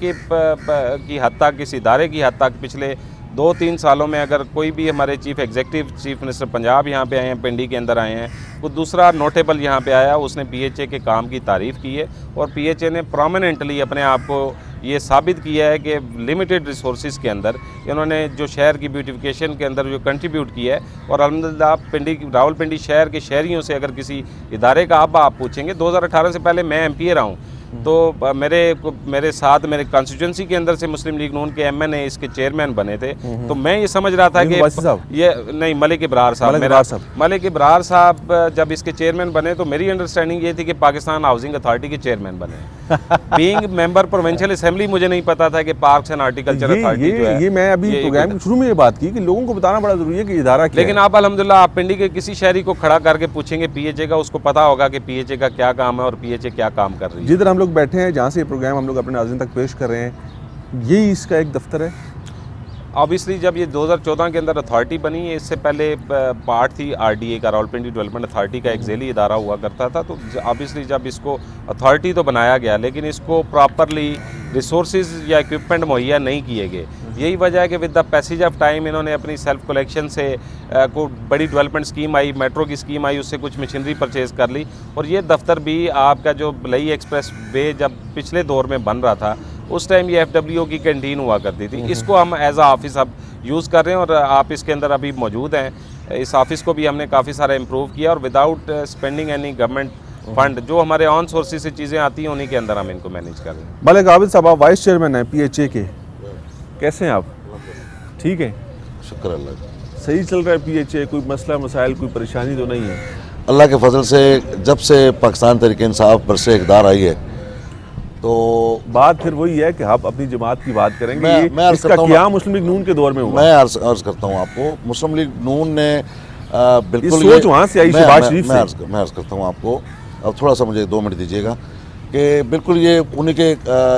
की हद तक, इस इदारे की हद तक पिछले 2-3 सालों में अगर कोई भी हमारे चीफ मिनिस्टर पंजाब यहाँ पे आए हैं, पिंडी के अंदर आए हैं, कोई दूसरा नोटेबल यहाँ पे आया, उसने PHA के काम की तारीफ़ की है और PHA ने प्रोमिनेंटली अपने आप को ये साबित किया है कि लिमिटेड रिसोर्सेज के अंदर इन्होंने जो शहर की ब्यूटिफिकेशन के अंदर जो कंट्रीब्यूट किया है। और अल्हम्दुलिल्लाह रावलपिंडी शहर के शहरियों से अगर किसी इदारे का अब आप पूछेंगे, 2018 से पहले मैं MP रहा हूँ, तो मेरे साथ मेरे कॉन्स्टिट्यूंसी के अंदर से मुस्लिम लीग नून के MNA इसके चेयरमैन बने थे। तो मैं ये समझ रहा था कि ये नहीं, मलिक इब्रार साहब जब इसके चेयरमैन बने तो मेरी अंडरस्टैंडिंग ये थी कि पाकिस्तान हाउसिंग अथॉरिटी के चेयरमैन बने। बीइंग मेंबर प्रोविंशियल असेंबली, मुझे नहीं पता था कि पार्क्स एंड हॉर्टिकल्चर अथॉरिटी जो है। ये मैं अभी प्रोग्राम के शुरू में ये बात की कि लोगों को बताना बड़ा जरूरी है कि इदारा क्या है। लेकिन आप अल्हम्दुलिल्लाह आप पिंडी के किसी शहरी को खड़ा करके पूछेंगे PHA का, उसको पता होगा कि PHA का क्या काम है और PHA क्या काम कर रही है। जिधर हम लोग बैठे हैं, जहाँ से ये प्रोग्राम हम लोग अपने नाज़रीन तक पेश कर रहे हैं, यही इसका एक दफ्तर है। ऑब्वियसली जब ये 2014 के अंदर अथॉरिटी बनी है, इससे पहले पार्ट थी RDA का, रावलपिंडी डेवलपमेंट अथॉरिटी का एक झेली इदारा हुआ करता था। तो ऑब्वियसली जब इसको अथॉरिटी तो बनाया गया, लेकिन इसको प्रॉपरली रिसोर्सेज या इक्विपमेंट मुहैया नहीं किए गए। यही वजह है कि with the passage of time इन्होंने अपनी सेल्फ कलेक्शन से को बड़ी डेवलपमेंट स्कीम आई, मेट्रो की स्कीम आई, उससे कुछ मशीनरी परचेज़ कर ली। और ये दफ्तर भी आपका जो लई एक्सप्रेस वे जब पिछले दौर में बन रहा था, उस टाइम ये FWO की कैंटीन हुआ करती थी। इसको हम एज आ ऑफिस अब यूज़ कर रहे हैं और आप इसके अंदर अभी मौजूद हैं। इस ऑफिस को भी हमने काफ़ी सारा इम्प्रूव किया और without spending any government fund, जो हमारे ऑन सोर्सेज से चीज़ें आती हैं उन्हीं के अंदर हम इनको मैनेज कर रहे हैं। मलिक आबिद साहब, आप वाइस चेयरमैन हैं PHA के, कैसे हैं आप? ठीक है, शुक्र अल्लाह। सही चल रहा है PHA? कोई मसला मसाइल, कोई परेशानी तो नहीं है? अल्लाह के फजल से जब से पाकिस्तान तहरीक इंसाफ बरसे इक़्तिदार आई है, तो बात फिर वही है कि आप अपनी जमात की बात करेंगे। मैं इसका क्या मुस्लिम लीग नून के दौर में हुआ? मैं अर्ज़ करता हूँ आपको, मुस्लिम लीग नून ने बिल्कुल सोच वहाँ से आई, शहबाज शरीफ से। मैं अर्ज़ करता हूँ आपको, अब थोड़ा सा मुझे 2 मिनट दीजिएगा, कि बिल्कुल ये उन्हीं के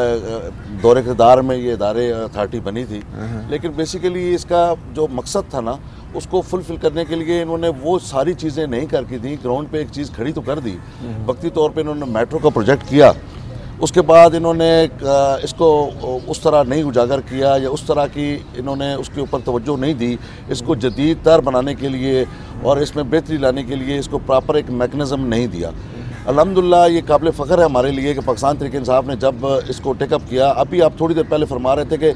दौरे इक़्तिदार में ये इदारे अथॉरिटी बनी थी। लेकिन बेसिकली इसका जो मकसद था ना, उसको फुलफिल करने के लिए इन्होंने वो सारी चीज़ें नहीं करके थी। ग्राउंड पे एक चीज़ खड़ी तो कर दी, वक्ती तौर पे इन्होंने मेट्रो का प्रोजेक्ट किया, उसके बाद इन्होंने इसको उस तरह नहीं उजागर किया या उस तरह की इन्होंने उसके ऊपर तवज्जो नहीं दी। इसको जदीद तर बनाने के लिए और इसमें बेहतरी लाने के लिए इसको प्रॉपर एक मैकेनिज़्म नहीं दिया। अल्हम्दुलिल्लाह ये काबिल फ़ख्र है हमारे लिए कि पाकिस्तान तहरीक इंसाफ ने जब इसको टेकअप किया। अभी आप थोड़ी देर पहले फरमा रहे थे कि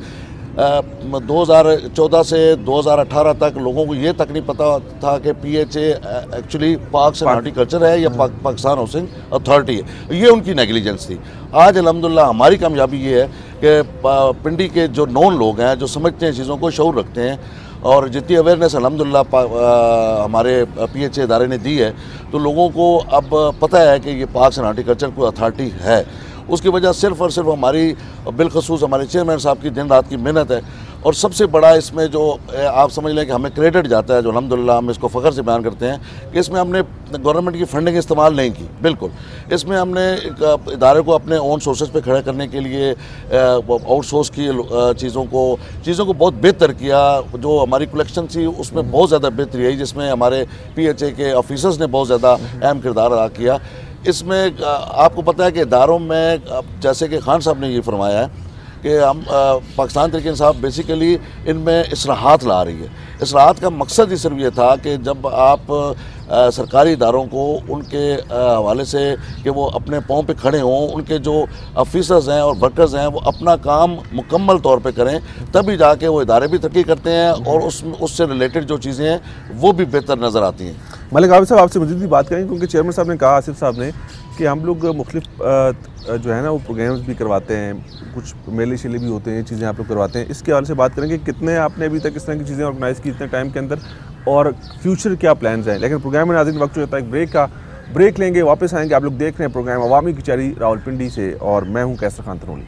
2014 से 2018 तक लोगों को ये तक नहीं पता था कि PHA actually parks and horticulture है या पाकिस्तान हाउसिंग अथॉरिटी है। ये उनकी नेग्लिजेंस थी। आज अल्हम्दुलिल्लाह हमारी कामयाबी ये है कि पिंडी के जो नॉन लोग हैं, जो समझते हैं चीज़ों को, शऊर रखते हैं, और जितनी अवेयरनेस अल्हम्दुलिल्लाह हमारे PHA इदारे ने दी है, तो लोगों को अब पता है कि ये पार्क्स एंड हॉर्टिकल्चर कोई अथॉरिटी है। उसकी वजह सिर्फ़ और सिर्फ हमारी बिलखसूस हमारे चेयरमैन साहब की दिन रात की मेहनत है। और सबसे बड़ा इसमें जो आप समझ लें कि हमें क्रेडिट जाता है, जो अल्हम्दुलिल्लाह हम इसको फ़ख्र से बयान करते हैं कि इसमें हमने गवर्नमेंट की फंडिंग इस्तेमाल नहीं की। बिल्कुल इसमें हमने इदारे को अपने ओन सोर्सेज पे खड़ा करने के लिए आउटसोर्स की चीज़ों को बहुत बेहतर किया। जो हमारी कलेक्शन थी उसमें बहुत ज़्यादा बेहतरी आई, जिसमें हमारे PHA के ऑफिसर्स ने बहुत ज़्यादा अहम किरदार अदा किया। इसमें आपको पता है कि इदारों में जैसे कि खान साहब ने ये फरमाया है कि हम पाकिस्तान तहरीक इंसाफ बेसिकली इनमें इसराहत ला रही है। इसराहत का मकसद ही सिर्फ ये था कि जब आप सरकारी इदारों को उनके हवाले से कि वो अपने पाँव पे खड़े हों, उनके जो ऑफिसर्स हैं और वर्कर्स हैं वो अपना काम मुकम्मल तौर पे करें, तभी जाके वो इदारे भी तरक्की करते हैं और उससे रिलेटेड जो चीज़ें हैं वो भी बेहतर नज़र आती हैं। मलिक आबिद साहब, आपसे मज़ीद भी बात करेंगे क्योंकि चेयरमैन साहब ने कहा, आसिफ साहब ने, कि हम लोग मुख्तलिफ जो है ना वो प्रोग्राम्स भी करवाते हैं, कुछ मेले शेले भी होते हैं, ये चीज़ें आप लोग करवाते हैं। इसके हवाले से बात करेंगे, कितने आपने अभी तक इस तरह की चीज़ें ऑर्गेनाइज़ की इतने टाइम के अंदर और फ्यूचर क्या प्लान्स हैं। लेकिन प्रोग्राम में नाज़रीन वक्त जो होता है ब्रेक लेंगे, वापस आएंगे। आप लोग देख रहे हैं प्रोग्राम अवामी कचहरी रावलपिंडी से और मैं हूँ कैसर खान तनोली।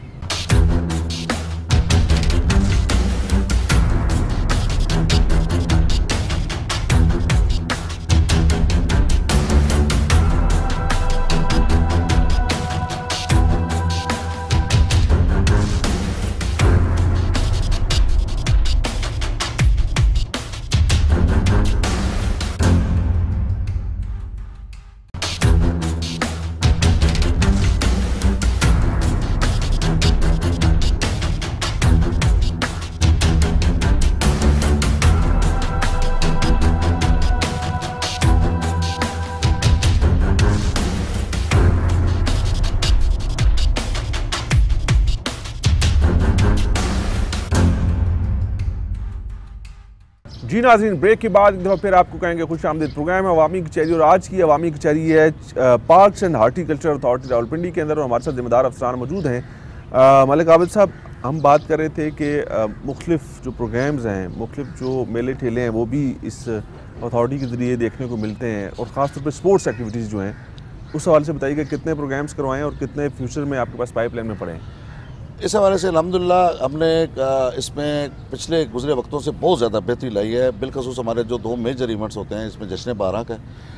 जी नाज़रीन, ब्रेक के बाद एक दफ़ा फिर आपको कहेंगे खुश आमदीद। प्रोग्राम है अवामी कचहरी और आज की अवामी कचहरी है parks and horticulture authority Rawalpindi के अंदर और हमारे साथ जिम्मेदार अफसरान मौजूद हैं। मलिक आबिद साहब, हम बात कर रहे थे कि मुख्तलिफ जो प्रोग्राम्स हैं, मुख्तलिफ जो मेले ठेले हैं वो भी इस अथॉरिटी के ज़रिए देखने को मिलते हैं और ख़ास तौर पर स्पोर्ट्स एक्टिविटीज़ जो हैं उस हवाले से बताइएगा कितने प्रोग्राम्स करवाएँ और कितने फ्यूचर में आपके पास पाइपलाइन में पड़े हैं। इस हवाले से अल्हम्दुलिल्लाह हमने इसमें पिछले गुज़रे वक्तों से बहुत ज़्यादा बेहतरी लाई है। बिलखसूस हमारे जो 2 मेजर इवेंट्स होते हैं, इसमें जश्न बारात है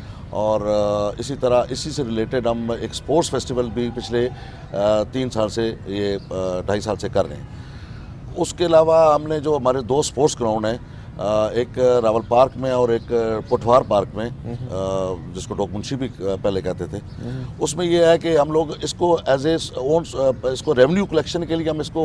और इसी तरह इसी से रिलेटेड हम एक स्पोर्ट्स फेस्टिवल भी पिछले 3 साल से, ये 2.5 साल से कर रहे हैं। उसके अलावा हमने जो हमारे 2 स्पोर्ट्स ग्राउंड हैं, एक रावल पार्क में और एक पोठवार पार्क में, जिसको डॉक मुंशी भी पहले कहते थे, उसमें यह है कि हम लोग इसको एज ए ओन इसको रेवेन्यू कलेक्शन के लिए हम इसको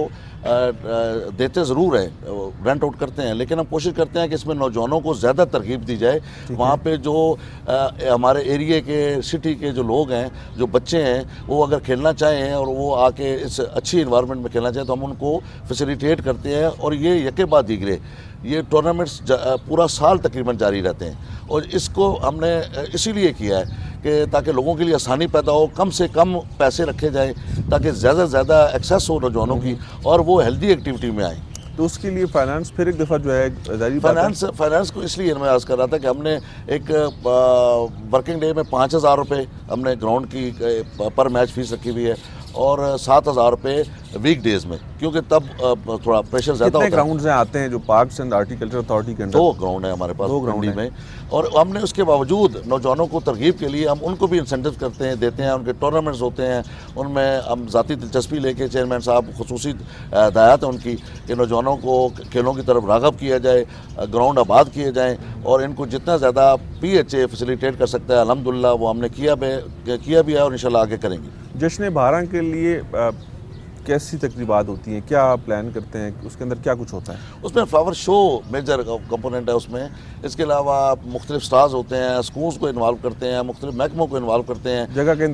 देते ज़रूर हैं, रेंट आउट करते हैं, लेकिन हम कोशिश करते हैं कि इसमें नौजवानों को ज़्यादा तरगीब दी जाए। वहाँ पे जो हमारे एरिए के सिटी के जो लोग हैं, जो बच्चे हैं, वो अगर खेलना चाहें और वो आके इस अच्छी इन्वायरमेंट में खेलना चाहें तो हम उनको फैसिलिटेट करते हैं। और ये यके बाद दीगरे ये टूर्नामेंट्स पूरा साल तकरीबन जारी रहते हैं और इसको हमने इसीलिए किया है कि ताकि लोगों के लिए आसानी पैदा हो, कम से कम पैसे रखे जाएं ताकि ज़्यादा से ज़्यादा एक्सेस हो नौजवानों की और वो हेल्दी एक्टिविटी में आएँ। तो उसके लिए फाइनेंस फिर एक दफ़ा जो है फाइनेंस को इसलिए मैं अर्ज़ कर रहा था कि हमने एक वर्किंग डे में 5,000 रुपये हमने ग्राउंड की पर मैच फीस रखी हुई है और 7,000 रुपये वीक डेज में, क्योंकि तब थोड़ा प्रेशर ज़्यादा होता है। ग्राउंड से आते हैं जो पार्क्स एंड हॉर्टिकल्चर अथॉरिटी के अंदर 2 ग्राउंड है हमारे पास 2 ग्राउंड में, और हमने उसके बावजूद नौजवानों को तरगीब के लिए हम उनको भी इंसेंटिव करते हैं, देते हैं। उनके टूर्नामेंट्स होते हैं, उनमें हम ज़ाती दिलचस्पी लेके चेयरमैन साहब खुसूसी हदायत है उनकी कि नौजवानों को खेलों की तरफ राग़ब किया जाए, ग्राउंड आबाद किए जाएँ और इनको जितना ज़्यादा PHA फैसिलिटेट कर सकता है अल्हम्दुलिल्लाह वो हमने किया भी है और इंशाल्लाह आगे करेंगे। जश्न बारात के लिए कैसी तकरीबात होती हैं, क्या प्लान करते हैं, उसके अंदर क्या कुछ होता है? उसमें फ्लावर शो मेजर कंपोनेंट है उसमें। इसके अलावा मुख्तलिफ स्टार्स होते हैं, स्कूल्स को इन्वॉल्व करते हैं, मुख्तलिफ महकमों को इन्वॉल्व करते हैं। जगह का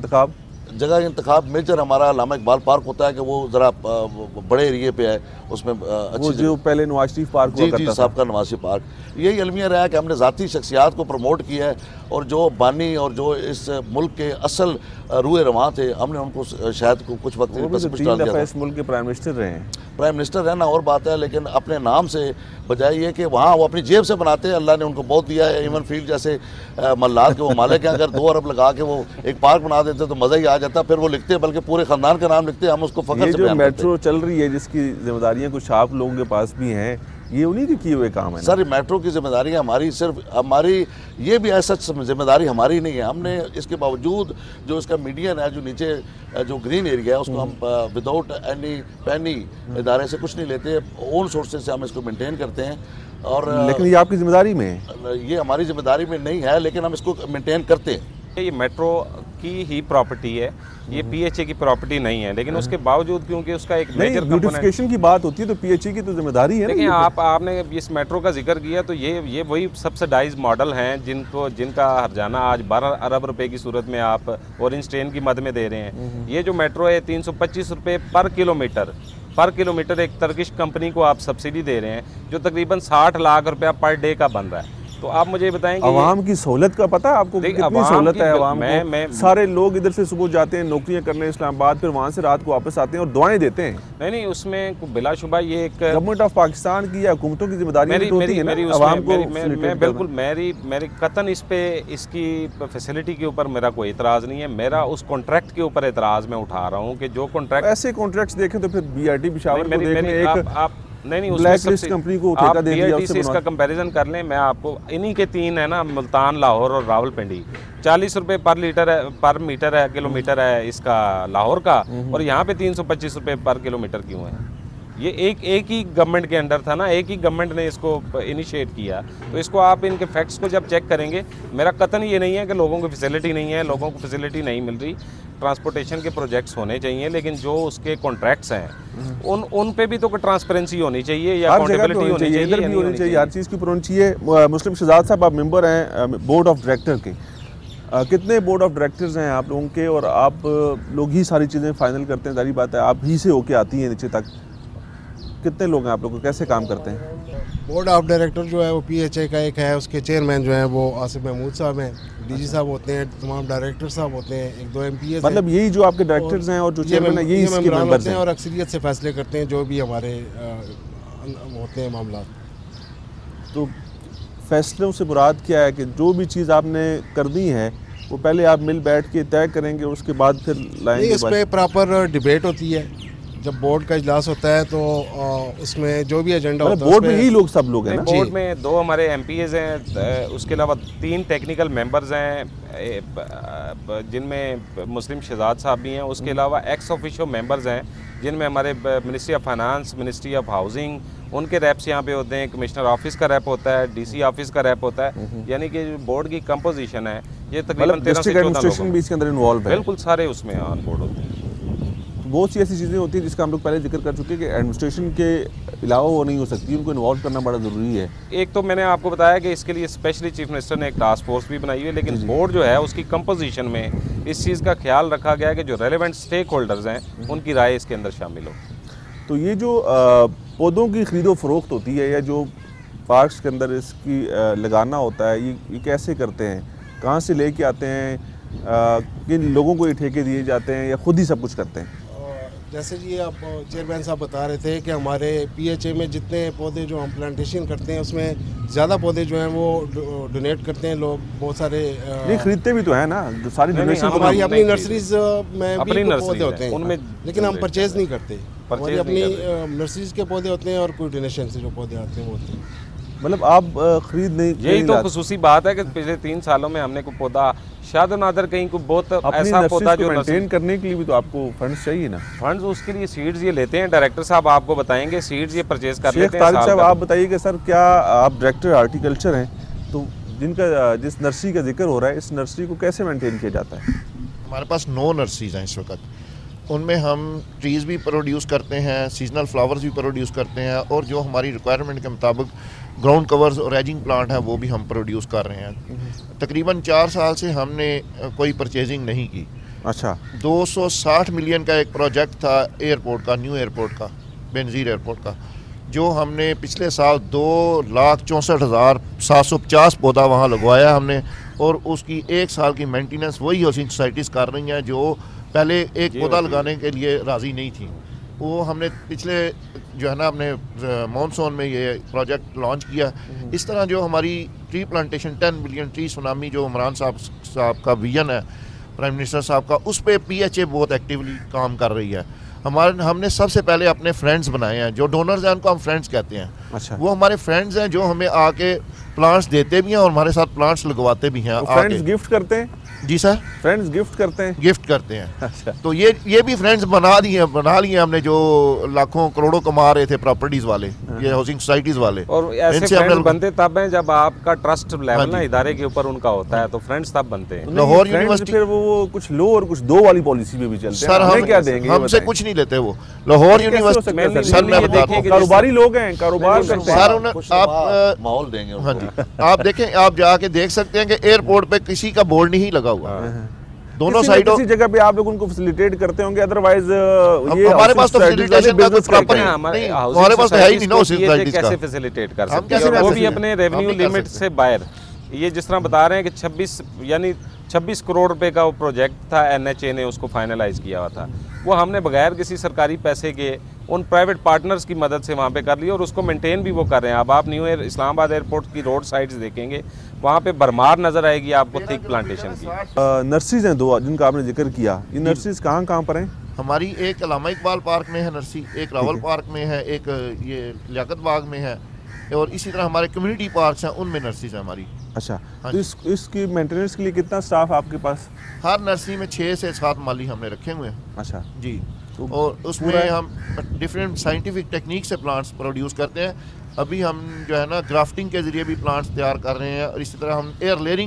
इंतखाब मेजर हमारा अल्लामा इकबाल पार्क होता है कि वो ज़रा बड़े एरिए पे है, उसमें अच्छी जो पहले नवाज शरीफ पार्क हुआ करता था। साहब का नवाज शरीफ पार्क, यही अलमिया रहा है कि हमने ज़ाती शख्सियात को प्रमोट किया है और जो बानी और जो इस मुल्क के असल रूए रवां थे हमने उनको शायद कुछ वक्त इस मुल्क के प्राइम मिनिस्टर रहे हैं। प्राइम मिनिस्टर रहना और बात है, लेकिन अपने नाम से बजाय ये कि वहाँ वो अपनी जेब से बनाते हैं। अल्लाह ने उनको बहुत दिया है। इवन फील्ड जैसे मल्लात के वो मालिक हैं, अगर 2 अरब लगा के वो एक पार्क बना देते तो मज़ा ही आ जाता। फिर वो लिखते हैं, बल्कि पूरे ख़ानदान का नाम लिखते हैं, हम उसको फ़ख्र से जो मेट्रो चल रही है जिसकी जिम्मेदारियाँ कुछ आप लोगों के पास भी हैं, ये उन्हीं के किए हुए काम है सर। मेट्रो की जिम्मेदारी हमारी सिर्फ हमारी ये भी ऐसा जिम्मेदारी हमारी नहीं है। हमने इसके बावजूद जो इसका मीडियन है, जो नीचे जो ग्रीन एरिया है, उसको हम विदाउट एनी पैनी इदारे से कुछ नहीं लेते, ओन सोर्सेज से हम इसको मेंटेन करते हैं। और लेकिन ये आपकी जिम्मेदारी में है? ये हमारी जिम्मेदारी में नहीं है, लेकिन हम इसको मेंटेन करते हैं। ये मेट्रो की ही प्रॉपर्टी है, ये पीएचए की प्रॉपर्टी नहीं है, लेकिन उसके बावजूद क्योंकि उसका एक मेजर ब्यूटिफिकेशन की बात होती है तो पीएचए की तो जिम्मेदारी है। देखिए आपने इस मेट्रो का जिक्र किया तो ये वही सब्सिडाइज मॉडल हैं जिनका हर्जाना आज 12 अरब रुपए की सूरत में आप ऑरेंज ट्रेन की मद में दे रहे हैं। ये जो मेट्रो है 325 रुपये पर किलोमीटर एक टर्किश कंपनी को आप सब्सिडी दे रहे हैं, जो तकरीबन 60 लाख रुपया पर डे का बन रहा है। तो आप मुझे बताएंगे आवाम की सहूलत का पता है आपको? कितनी सहूलत है आवाम को? सारे लोग इधर से सुबह जाते हैं नौकरियां करने इस्लामाबाद, फिर वहाँ से रात को वापस आते हैं और दुआएं देते हैं। नहीं, उसमें बिलाशुबा ये एक गवर्नमेंट ऑफ पाकिस्तान की या हुकूमतों की जिम्मेदारी होती है ना आवाम को। मैं बिल्कुल मेरी कतन इसकी फैसिलिटी के ऊपर मेरा कोई एतराज़ नहीं है। मेरा उस कॉन्ट्रैक्ट के ऊपर एतराज़ मैं उठा रहा हूँ कि जो कॉन्ट्रैक्ट ऐसे कॉन्ट्रैक्ट देखें तो फिर बीआरटी पेशावर को देखें, एक नहीं ब्लैक लिस्ट कंपनी को ठेका दे दिया, उससे इसका कंपैरिजन कर लें। मैं आपको इन्हीं के 3 है ना, मुल्तान, लाहौर और रावलपिंडी। 40 रुपये पर मीटर है, किलोमीटर है इसका लाहौर का, और यहाँ पे 325 रुपये पर किलोमीटर क्यों है? ये एक ही गवर्नमेंट के अंडर था ना, एक ही गवर्नमेंट ने इसको इनिशिएट किया। तो इसको आप इनके फैक्ट्स को जब चेक करेंगे, मेरा कतन ये नहीं है कि लोगों को फैसिलिटी नहीं है, लोगों को फैसिलिटी नहीं मिल रही। ट्रांसपोर्टेशन के प्रोजेक्ट्स होने चाहिए, लेकिन जो उसके कॉन्ट्रैक्ट्स हैं उन पे भी तो ट्रांसपेरेंसी होनी चाहिए या अकाउंटेबिलिटी होनी चाहिए, इधर भी होनी चाहिए, हर चीज़ की होनी चाहिए। मुस्लिम शहजाद साहब, आप मेंबर हैं बोर्ड ऑफ डायरेक्टर के, कितने बोर्ड ऑफ डायरेक्टर्स हैं आप लोगों के, और आप लोग ही सारी चीज़ें फाइनल करते हैं? सारी बात है आप ही से होके आती हैं नीचे तक। कितने लोग हैं आप लोग, कैसे काम करते हैं? बोर्ड ऑफ डायरेक्टर जो है वो पीएचए का एक है, उसके चेयरमैन जो हैं वो आसिफ महमूद साहब हैं, डीजी साहब होते हैं, तमाम डायरेक्टर साहब होते हैं, 1-2 एमपीएस। मतलब यही जो आपके डायरेक्टर्स हैं और जो चेयरमैन है, यही इसके मेंबर्स हैं और अक्सरियत से फैसले करते हैं जो भी हमारे होते हैं मामला। तो फैसलों से मुराद क्या है कि जो भी चीज़ आपने कर दी है वो पहले आप मिल बैठ के तय करेंगे, उसके बाद फिर लाएंगे? इस पर प्रॉपर डिबेट होती है। जब बोर्ड का इजलास होता है तो उसमें जो भी एजेंडा होता है, बोर्ड में ही लोग सब लोग हैं ना? बोर्ड में 2 हमारे एमपीएस हैं, उसके अलावा 3 टेक्निकल मेंबर्स हैं जिनमें मुस्लिम शहजाद साहब भी हैं। उसके अलावा एक्स ऑफिशियो मेंबर्स हैं जिनमें हमारे ministry of finance, ministry of housing, उनके रैप्स यहाँ पे होते हैं। कमिश्नर ऑफिस का रैप होता है, डीसी ऑफिस का रैप होता है। यानी कि जो बोर्ड की कंपोजिशन है ये तकरीबन 13 से 14 लोग भी इसके अंदर इन्वॉल्व है। बिल्कुल सारे उसमें ऑन बोर्ड होते हैं। बहुत सी ऐसी चीज़ें होती हैं जिसका हम लोग पहले जिक्र कर चुके हैं कि एडमिनिस्ट्रेशन के अलावा वो नहीं हो सकती, उनको इन्वॉल्व करना बड़ा ज़रूरी है। एक तो मैंने आपको बताया कि इसके लिए स्पेशली चीफ मिनिस्टर ने एक टास्क फोर्स भी बनाई हुई है, लेकिन बोर्ड जो है उसकी कंपोजिशन में इस चीज़ का ख्याल रखा गया है कि जो रेलेवेंट स्टेक होल्डर्स हैं उनकी राय इसके अंदर शामिल हो। तो ये जो पौधों की खरीदो फरोख्त होती है या जो पार्क्स के अंदर इसकी लगाना होता है, ये कैसे करते हैं? कहाँ से लेके आते हैं? किन लोगों को ये ठेके दिए जाते हैं या खुद ही सब कुछ करते हैं? जैसे जी आप चेयरमैन साहब बता रहे थे कि हमारे पीएचए में जितने पौधे जो हम प्लांटेशन करते हैं उसमें ज़्यादा पौधे जो हैं वो डोनेट करते हैं लोग, बहुत सारे नहीं खरीदते भी तो है ना, सारी डोनेशन हमारी अपनी नर्सरीज में भी पौधे होते हैं उनमें, लेकिन हम परचेज नहीं करते। हमारी अपनी नर्सरीज के पौधे होते हैं और कोई डोनेशन से जो पौधे आते हैं वो होते हैं। मतलब आप खरीद नहीं? यही तो खुसूसी बात है कि पिछले 3 सालों में हमने कोई पौधा शायद नादर कहीं को बहुत ऐसा पौधा जो मेंटेन करने के लिए भी तो आपको फंड्स चाहिए ना? फंड्स उसके लिए सीड्स ये लेते हैं, डायरेक्टर साहब आपको बताएंगे, सीड्स ये परचेज कर लेते हैं। तारिक साहब आप बताइए कि सर क्या आप डायरेक्टर हार्टिकल्चर हैं, तो जिस नर्सरी का जिक्र हो रहा है, इस नर्सरी को कैसे मेंटेन किया जाता है? हमारे पास 9 नर्सरीज हैं इस वक्त। उनमें हम ट्रीज़ भी प्रोड्यूस करते हैं, सीजनल फ्लावर्स भी प्रोड्यूस करते हैं, और जो हमारी रिक्वायरमेंट के मुताबिक ग्राउंड कवर्स और एजिंग प्लांट है वो भी हम प्रोड्यूस कर रहे हैं। तकरीबन 4 साल से हमने कोई परचेजिंग नहीं की। अच्छा। 260 मिलियन का एक प्रोजेक्ट था एयरपोर्ट का, न्यू एयरपोर्ट का, बेनज़ीर एयरपोर्ट का, जो हमने पिछले साल 2,64,750 पौधा वहाँ लगवाया हमने, और उसकी 1 साल की मेंटेनेंस वही हाउसिंग सोसाइटीज़ कर रही हैं जो पहले एक पौधा लगाने के लिए राज़ी नहीं थी। वो हमने पिछले जो है ना अपने मानसून में ये प्रोजेक्ट लॉन्च किया। इस तरह जो हमारी tree plantation 10 billion tree tsunami जो इमरान साहब का विजन है प्राइम मिनिस्टर साहब का, उस पर PHA बहुत एक्टिवली काम कर रही है। हमने सबसे पहले अपने फ्रेंड्स बनाए हैं, जो डोनर्स हैं उनको हम फ्रेंड्स कहते हैं। अच्छा। वो हमारे फ्रेंड्स हैं जो हमें आके प्लांट्स देते भी हैं और हमारे साथ प्लांट्स लगवाते भी हैं। फ्रेंड्स गिफ्ट करते हैं? जी सर, फ्रेंड्स गिफ्ट करते हैं? गिफ्ट करते हैं। अच्छा। तो ये भी फ्रेंड्स बना लिए हमने, जो लाखों करोड़ों कमा रहे थे प्रॉपर्टीज वाले, ये हाउसिंग सोसाइटीज वाले। और ऐसे फ्रेंड्स बनते तब हैं जब आपका ट्रस्ट लेवल ना इदारे के ऊपर उनका होता है, तो फ्रेंड्स तब बनते हैं। लाहौर यूनिवर्सिटी फिर वो कुछ लो और कुछ दो वाली पॉलिसी में भी चलते हैं। सर हमें क्या देंगे? हमसे कुछ नहीं लेते वो। लाहौर यूनिवर्सिटी सर मैं बताता हूं, कारोबारी लोग हैं, कारोबार करते हैं। सर आप माहौल देंगे। हाँ जी, आप देखें, आप जाके देख सकते हैं कि एयरपोर्ट पे किसी का बोर्ड नहीं लगा हुआ। दोनों साइडों किसी जगह पे आप लोग उनको फैसिलिटेट करते होंगे, अदरवाइज ये हमारे पास तो फैसिलिटेशन का कुछ प्रॉपर नहीं, हमारे पास तो है ही नहीं ना उस सोसाइटीज का। कैसे फैसिलिटेट कर सकते हैं? वो भी अपने रेवेन्यू लिमिट से बाहर। ये जिस तरह बता रहे हैं कि 26 करोड़ रुपए का वो प्रोजेक्ट था, NHA ने उसको फाइनलाइज किया हुआ था। वो हमने बगैर किसी सरकारी पैसे के उन प्राइवेट पार्टनर्स की मदद से वहाँ पे कर लिया और उसको मेंटेन भी वो कर रहे हैं। अब आप न्यू इस्लामाबाद एयरपोर्ट की रोड साइड्स देखेंगे, वहाँ पे भरमार नज़र आएगी आपको थिक प्लांटेशन की। नर्सरीज हैं दो जिनका आपने जिक्र किया, ये नर्सरीज कहाँ पर हैं? हमारी एक अल्लामा इकबाल पार्क में है नर्सरी, एक रावल पार्क में है, एक ये लियाकत बाग में है, और इसी तरह हमारे कम्युनिटी पार्क्स हैं, उनमें नर्सरीज है हमारी। अच्छा। तो इसकी मेंटेनेंस के लिए कितना स्टाफ आपके पास? हर नर्सरी में 6 से 7 माली हमने रखे हुए हैं। अच्छा जी। और उसमें हम डिफरेंट साइंटिफिक टेक्निक से प्लांट्स प्रोड्यूस करते हैं। अभी हम जो है ना ग्राफ्टिंग के ज़रिए भी प्लांट्स तैयार कर रहे हैं, और इसी तरह हम एयर लेयरिंग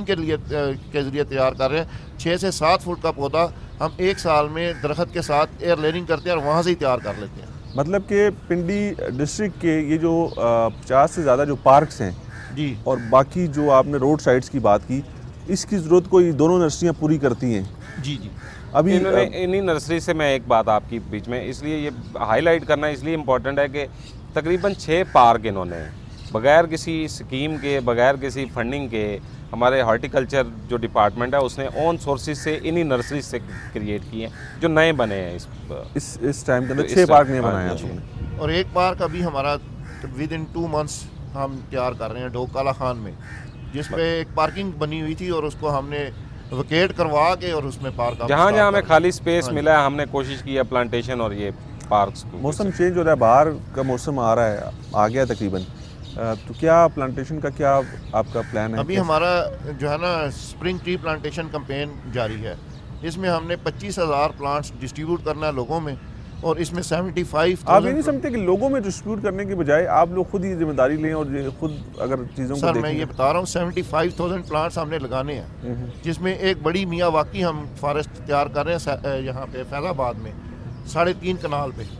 के ज़रिए तैयार कर रहे हैं। 6 से 7 फुट का पौधा हम 1 साल में दरख्त के साथ एयर लेयरिंग करते हैं और वहाँ से ही तैयार कर लेते हैं। मतलब कि पिंडी डिस्ट्रिक्ट के ये जो 50 से ज़्यादा जो पार्क्स हैं जी, और बाकी जो आपने रोड साइड्स की बात की, इसकी ज़रूरत को ये दोनों नर्सरियाँ पूरी करती हैं। जी जी। अभी इन्हीं नर्सरी से मैं एक बात आपकी बीच में इसलिए ये हाईलाइट करना इसलिए इम्पोर्टेंट है कि तकरीबन 6 पार्क इन्होंने बगैर किसी स्कीम के, बगैर किसी फंडिंग के, हमारे हॉर्टिकल्चर जो डिपार्टमेंट है उसने ऑन सोर्सेज से इन्हीं नर्सरी से क्रिएट किए हैं, जो नए बने हैं इस टाइम के अंदर 6 पार्क नहीं बनाए हैं। और एक पार्क अभी हमारा विद इन 2 मंथ्स हम तैयार कर रहे हैं ढोक काला खान में, जिसमें एक पार्किंग बनी हुई थी और उसको हमने वेकेट करवा के और उसमें पार्क जहाँ हमें खाली स्पेस मिला है हमने कोशिश की है प्लांटेशन और ये पार्क्स। मौसम चेंज हो रहा है, बाहर का मौसम आ रहा है, आ गया तकरीबन, तो क्या प्लांटेशन का क्या आपका प्लान है? अभी हमारा जो है ना स्प्रिंग ट्री प्लांटेशन कैंपेन जारी है। इसमें हमने 25,000 प्लांट्स डिस्ट्रीब्यूट करना है लोगों में, और इसमें 75। आप ये नहीं समझते कि लोगों में डिस्ट्रीब्यूट करने के बजाय आप लोग खुद ही जिम्मेदारी लें और खुद अगर चीज़ों को सर मैं ये बता रहा हूँ 75,000 प्लांट्स हमने लगाने हैं, जिसमें एक बड़ी मियावाकी हम फॉरेस्ट तैयार कर रहे हैं यहाँ पे फैज़ाबाद में 3.5 कनाल पे।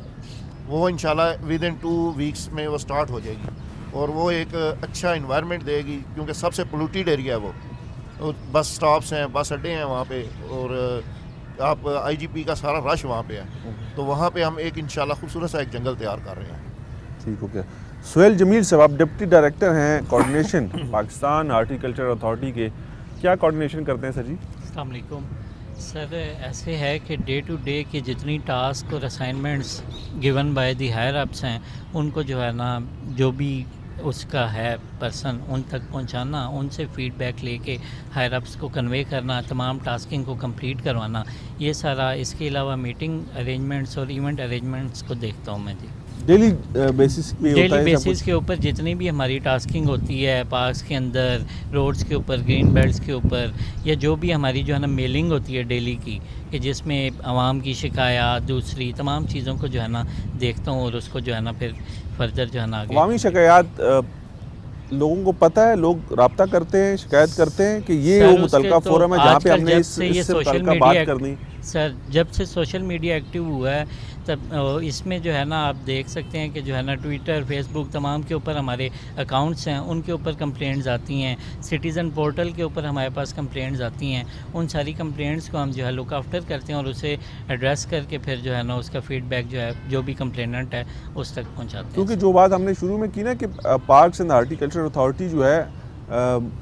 वो इंशाल्लाह विद इन 2 वीक्स में वो स्टार्ट हो जाएगी, और वो एक अच्छा इन्वायरमेंट देगी, क्योंकि सबसे पोल्यूटेड एरिया है वो। बस स्टॉप्स हैं, बस अड्डे हैं वहाँ पे, और आप IGP का सारा रश वहाँ पे है, तो वहाँ पे हम एक इंशाल्लाह खूबसूरत सा एक जंगल तैयार कर रहे हैं। ठीक हो गया। सुहेल जमील साहब, आप डिप्टी डायरेक्टर हैं कोऑर्डिनेशन पाकिस्तान हॉर्टिकल्चर अथॉरिटी के, क्या कोऑर्डिनेशन करते हैं सर जी? अस्सलाम वालेकुम सर, ऐसे है कि डे टू डे के जितनी टास्क और assignments given by the higher ups हैं, उनको जो है ना जो भी उसका है पर्सन उन तक पहुंचाना, उनसे फीडबैक लेके हायर अप्स को कन्वे करना, तमाम टास्किंग को कंप्लीट करवाना, ये सारा। इसके अलावा मीटिंग अरेंजमेंट्स और इवेंट अरेंजमेंट्स को देखता हूँ मैं जी। डेली बेसिस पे होता है? डेली बेसिस के ऊपर जितनी भी हमारी टास्किंग होती है, पार्क्स के अंदर, रोड्स के ऊपर, ग्रीन बेल्ट्स के ऊपर, या जो भी हमारी जो है ना मेलिंग होती है डेली की, कि जिसमें आवाम की शिकायत, दूसरी तमाम चीज़ों को जो है ना देखता हूँ, और उसको जो है ना फिर फर्दर जो है ना अवामी शिकायत लोगों को पता है, लोग राब्ता करते हैं, शिकायत करते हैं कि ये वो मुतलका फोरम है जहाँ पे हमने इससे मुतलका बात करनी। सर जब से सोशल मीडिया एक्टिव हुआ है तब इसमें जो है ना आप देख सकते हैं कि जो है ना ट्विटर, फेसबुक तमाम के ऊपर हमारे अकाउंट्स हैं, उनके ऊपर कंप्लेंट्स आती हैं। सिटीज़न पोर्टल के ऊपर हमारे पास कंप्लेंट्स आती हैं। उन सारी कंप्लेंट्स को हम जो है लुक आफ्टर करते हैं और उसे एड्रेस करके फिर जो है ना उसका फीडबैक जो है जो भी कंप्लेनेंट है उस तक पहुँचाते हैं। क्योंकि जो बात हमने शुरू में की ना कि पार्क्स एंड हॉर्टिकल्चर अथॉरिटी जो है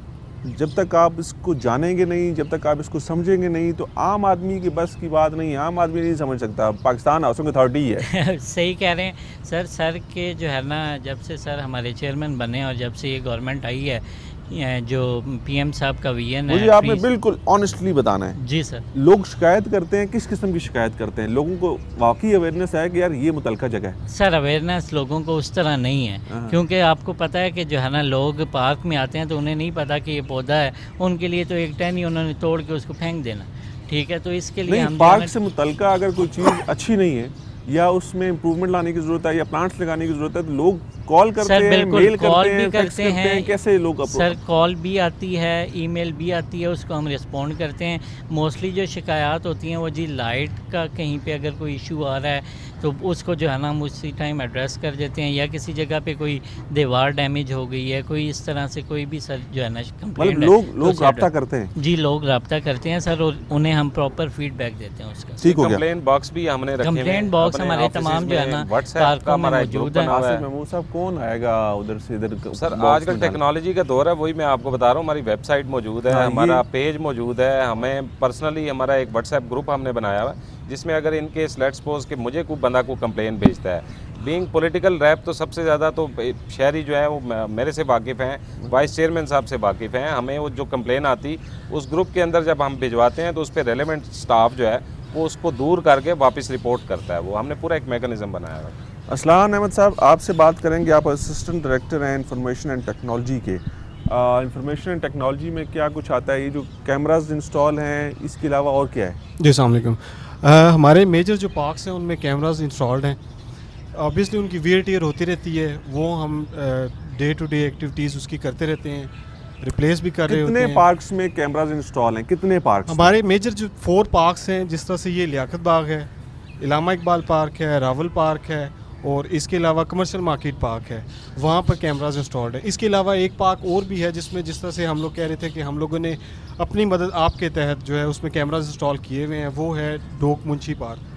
जब तक आप इसको जानेंगे नहीं, जब तक आप इसको समझेंगे नहीं, तो आम आदमी की बस की बात नहीं है। आम आदमी नहीं समझ सकता। पाकिस्तान हाउसिंग अथॉरिटी है। सही कह रहे हैं सर के जो है ना, जब से सर हमारे चेयरमैन बने और जब से ये गवर्नमेंट आई है, जो पीएम साहब का विजन है, मुझे आपने बिल्कुल ऑनेस्टली बताना है। जी सर। लोग शिकायत करते हैं, किस किस्म की शिकायत करते हैं? लोगों को वाकई अवेयरनेस है कि यार ये मुतलका जगह है? सर अवेयरनेस लोगों को उस तरह नहीं है, क्योंकि आपको पता है कि जो है ना, लोग पार्क में आते हैं तो उन्हें नहीं पता कि ये पौधा है। उनके लिए तो एक टहनी उन्होंने तोड़ के उसको फेंक देना, ठीक है। तो इसके लिए हम पार्क से मुतलका अगर कोई चीज़ अच्छी नहीं है या उसमें इम्प्रूवमेंट लाने की ज़रूरत है या प्लांट्स लगाने की ज़रूरत है, तो लोग कॉल करते हैं, मेल करते हैं, फैक्स करते हैं। कैसे लोग सर कॉल भी आती है, ईमेल भी आती है, उसको हम रिस्पॉन्ड करते हैं। मोस्टली जो शिकायत होती हैं वो जी लाइट का कहीं पे अगर कोई इशू आ रहा है तो उसको जो है ना हम उसी टाइम एड्रेस कर देते हैं, या किसी जगह पे कोई दीवार डैमेज हो गई है, कोई इस तरह से कोई भी सर जो है ना कंप्लेंट, लोग रब्ता करते हैं। जी लोग रब्ता करते हैं सर, और उन्हें हम प्रॉपर फीडबैक देते हैं उसका। ठीक हो गया। कंप्लेंट बॉक्स भी हमने रखे हैं। कंप्लेंट बॉक्स हमारे तमाम जो है ना पार्कों में मौजूद है। आसिफ महमूद साहब कौन आएगा उधर से इधर? सर आजकल टेक्नोलॉजी का दौर है, वही मैं आपको बता रहा हूँ। हमारी वेबसाइट मौजूद है, हमारा पेज मौजूद है। हमें पर्सनली हमारा एक व्हाट्सएप ग्रुप हमने बनाया हुआ है, जिसमें अगर इनके लेट्स सपोज कि मुझे कोई बंदा को कंप्लेन भेजता है, बीइंग पॉलिटिकल रैप, तो सबसे ज़्यादा तो शहरी जो है वो मेरे से वाकिफ़ हैं, वाइस चेयरमैन साहब से वाकिफ़ हैं। हमें वो जो कंप्लेन आती उस ग्रुप के अंदर जब हम भिजवाते हैं तो उस पर रेलेवेंट स्टाफ जो है वो उसको दूर करके वापस रिपोर्ट करता है। वो हमने पूरा एक मैकेनिज्म बनाया है। असलान अहमद साहब, आपसे बात करेंगे। आप असिस्टेंट डायरेक्टर हैं इंफॉर्मेशन एंड टेक्नोलॉजी के। इंफॉर्मेशन एंड टेक्नोलॉजी में क्या कुछ आता है? ये जो कैमराज इंस्टॉल हैं, इसके अलावा और क्या है? जी अस्सलाम वालेकुम। हमारे मेजर जो पार्क्स हैं उनमें कैमराज इंस्टॉल्ड हैं। ऑब्वियसली उनकी वीयर टीयर होती रहती है, वो हम डे टू डे एक्टिविटीज़ उसकी करते रहते हैं, रिप्लेस भी कर रहे होते हैं। कितने पार्क्स में कैमराज इंस्टॉल हैं? कितने पार्क्स? हमारे मेजर जो 4 पार्क्स हैं, जिस तरह से ये लियाकत बाग है, इलामा इकबाल पार्क है, रावल पार्क है, और इसके अलावा कमर्शियल मार्केट पार्क है, वहाँ पर कैमराज इंस्टॉल्ड है। इसके अलावा एक पार्क और भी है जिसमें जिस तरह से हम लोग कह रहे थे कि हम लोगों ने अपनी मदद आपके तहत जो है उसमें कैमराज इंस्टॉल किए हुए हैं, वो है डोक मुंशी पार्क।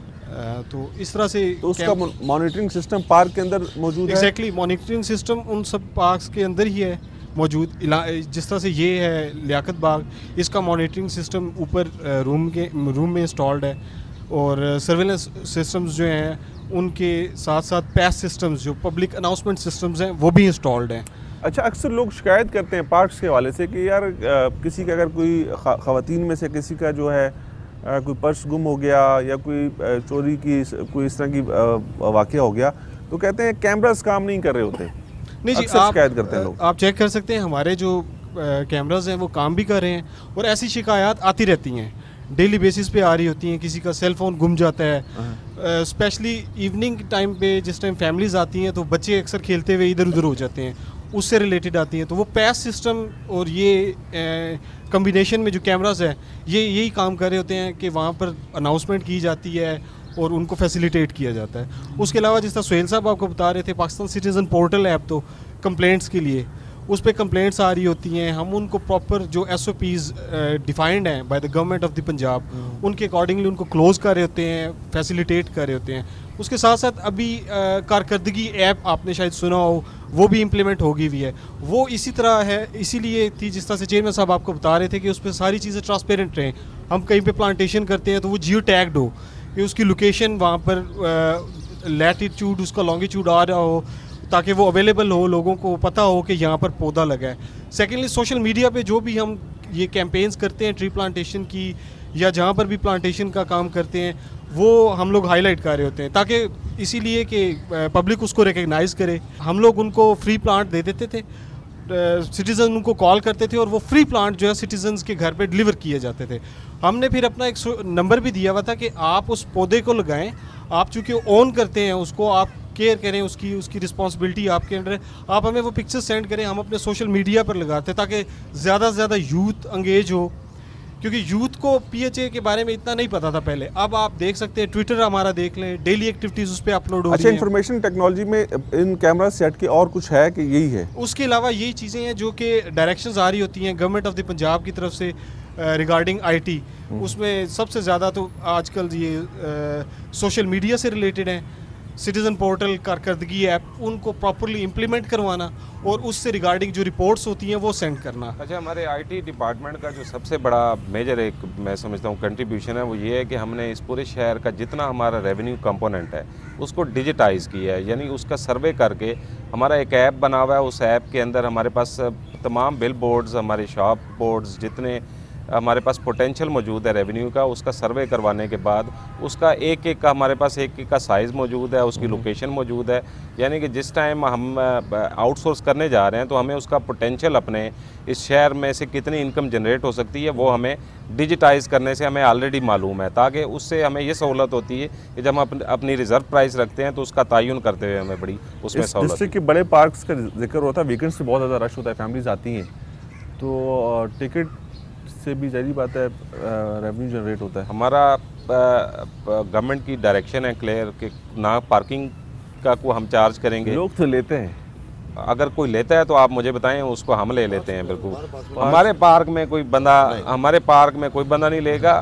तो इस तरह से तो उसका मॉनिटरिंग सिस्टम पार्क के अंदर मौजूद है? एग्जैक्टली, मॉनिटरिंग सिस्टम उन सब पार्क्स के अंदर ही है मौजूद। जिस तरह से ये है लियाकत बाग, इसका मॉनिटरिंग सिस्टम ऊपर रूम में इंस्टॉल्ड है, और सर्वेलेंस सिस्टम्स जो हैं उनके साथ साथ पैस सिस्टम्स, जो पब्लिक अनाउंसमेंट सिस्टम्स हैं, वो भी इंस्टॉल्ड हैं। अच्छा, अक्सर लोग शिकायत करते हैं पार्क्स के हवाले से कि यार किसी का अगर कोई ख़वातीन में से किसी का जो है कोई पर्स गुम हो गया या कोई चोरी की कोई इस तरह की वाक़या हो गया, तो कहते हैं कैमरास काम नहीं कर रहे होते। नहीं जी, शिकायत करते हैं लोग। आप चेक कर सकते हैं, हमारे जो कैमराज हैं वो काम भी कर रहे हैं, और ऐसी शिकायत आती रहती हैं, डेली बेसिस पे आ रही होती हैं। किसी का सेल फ़ोन गुम जाता है, स्पेशली इवनिंग टाइम पे, जिस टाइम फैमिलीज़ आती हैं तो बच्चे अक्सर खेलते हुए इधर उधर हो जाते हैं, उससे रिलेटेड आती हैं। तो वो पैस सिस्टम और ये कम्बिनेशन में जो कैमराज हैं, ये यही काम कर रहे होते हैं कि वहाँ पर अनाउंसमेंट की जाती है और उनको फैसिलिटेट किया जाता है। उसके अलावा जिस तरह सोहेल साहब आपको बता रहे थे, पाकिस्तान सिटीज़न पोर्टल ऐप, तो कंप्लेंट्स के लिए उस पर कंप्लेंट्स आ रही होती हैं, हम उनको प्रॉपर जो SOPs डिफाइंड हैं by the government of the Punjab, उनके अकॉर्डिंगली उनको क्लोज कर रहे होते हैं, फैसिलिटेट कर रहे होते हैं। उसके साथ साथ अभी कारकर्दगी ऐप आपने शायद सुना हो, वो भी इम्प्लीमेंट होगी हुई है। वो इसी तरह है, इसीलिए थी जिस तरह से चेयरमैन साहब आपको बता रहे थे कि उस पर सारी चीज़ें ट्रांसपेरेंट रहें। हम कहीं पे प्लांटेशन करते हैं तो वो जियो टैग्ड हो, कि उसकी लोकेशन वहाँ पर लैटिट्यूड उसका लॉन्गिट्यूड आ रहा हो, ताकि वो अवेलेबल हो, लोगों को पता हो कि यहाँ पर पौधा लगा है। सेकेंडली, सोशल मीडिया पे जो भी हम ये कैंपेन्स करते हैं ट्री प्लांटेशन की, या जहाँ पर भी प्लांटेशन का काम करते हैं, वो हम लोग हाईलाइट कर रहे होते हैं, ताकि इसीलिए कि पब्लिक उसको रिकग्नाइज़ करे। हम लोग उनको फ्री प्लांट दे देते थे, सिटीज़न उनको कॉल करते थे और वो फ्री प्लांट जो है सिटीजन्स के घर पे डिलीवर किए जाते थे। हमने फिर अपना एक नंबर भी दिया हुआ था कि आप उस पौधे को लगाएं, आप चूँकि ओन करते हैं उसको, आप केयर करें, उसकी रिस्पॉन्सिबिलिटी आपके अंडर है, आप हमें वो पिक्चर्स सेंड करें, हम अपने सोशल मीडिया पर लगाते हैं ताकि ज़्यादा से ज़्यादा यूथ अंगेज हो, क्योंकि यूथ को PHA के बारे में इतना नहीं पता था पहले। अब आप देख सकते हैं, ट्विटर हमारा देख लें, डेली एक्टिविटीज़ उस पर अपलोड हो रही हैं। अच्छा, इन्फॉर्मेशन टेक्नोलॉजी में इन कैमरा सेट के और कुछ है कि यही है? उसके अलावा यही चीज़ें हैं जो कि डायरेक्शंस आ रही होती हैं गवर्नमेंट ऑफ द पंजाब की तरफ से रिगार्डिंग IT। उसमें सबसे ज़्यादा तो आजकल ये सोशल मीडिया से रिलेटेड हैं, सिटीज़न पोर्टल कारकर्दगी ऐप उनको प्रॉपरली इम्प्लीमेंट करवाना और उससे रिगार्डिंग जो रिपोर्ट्स होती हैं वो सेंड करना। अच्छा, हमारे आईटी डिपार्टमेंट का जो सबसे बड़ा मेजर एक मैं समझता हूँ कंट्रीब्यूशन है वो ये है कि हमने इस पूरे शहर का जितना हमारा रेवेन्यू कंपोनेंट है उसको डिजिटाइज़ किया है, यानी उसका सर्वे करके हमारा एक ऐप बना हुआ है। उस ऐप के अंदर हमारे पास तमाम बिल बोर्ड्स, हमारे शॉप बोर्ड्स, जितने हमारे पास पोटेंशियल मौजूद है रेवेन्यू का, उसका सर्वे करवाने के बाद उसका एक एक का हमारे पास एक एक का साइज़ मौजूद है, उसकी लोकेशन मौजूद है। यानी कि जिस टाइम हम आउटसोर्स करने जा रहे हैं तो हमें उसका पोटेंशियल अपने इस शहर में से कितनी इनकम जनरेट हो सकती है वो हमें डिजिटाइज़ करने से हमें ऑलरेडी मालूम है, ताकि उससे हमें ये सहूलत होती है कि जब हम अपनी रिज़र्व प्राइस रखते हैं तो उसका तयन करते हुए हमें बड़ी उसमें सहूलत। डिस्ट्रिक्ट के बड़े पार्क्स का जिक्र होता है, वीकेंड्स से बहुत ज़्यादा रश होता है, फैमिलीज आती हैं, तो टिकट से भी ज़ाहिर बात है रेवेन्यू जनरेट होता है। हमारा गवर्नमेंट की डायरेक्शन है क्लियर कि ना पार्किंग का को हम चार्ज करेंगे। लोग तो लेते हैं, अगर कोई लेता है तो आप मुझे बताएं, उसको हम ले लेते हैं। बिल्कुल हमारे पार्क में कोई बंदा नहीं लेगा,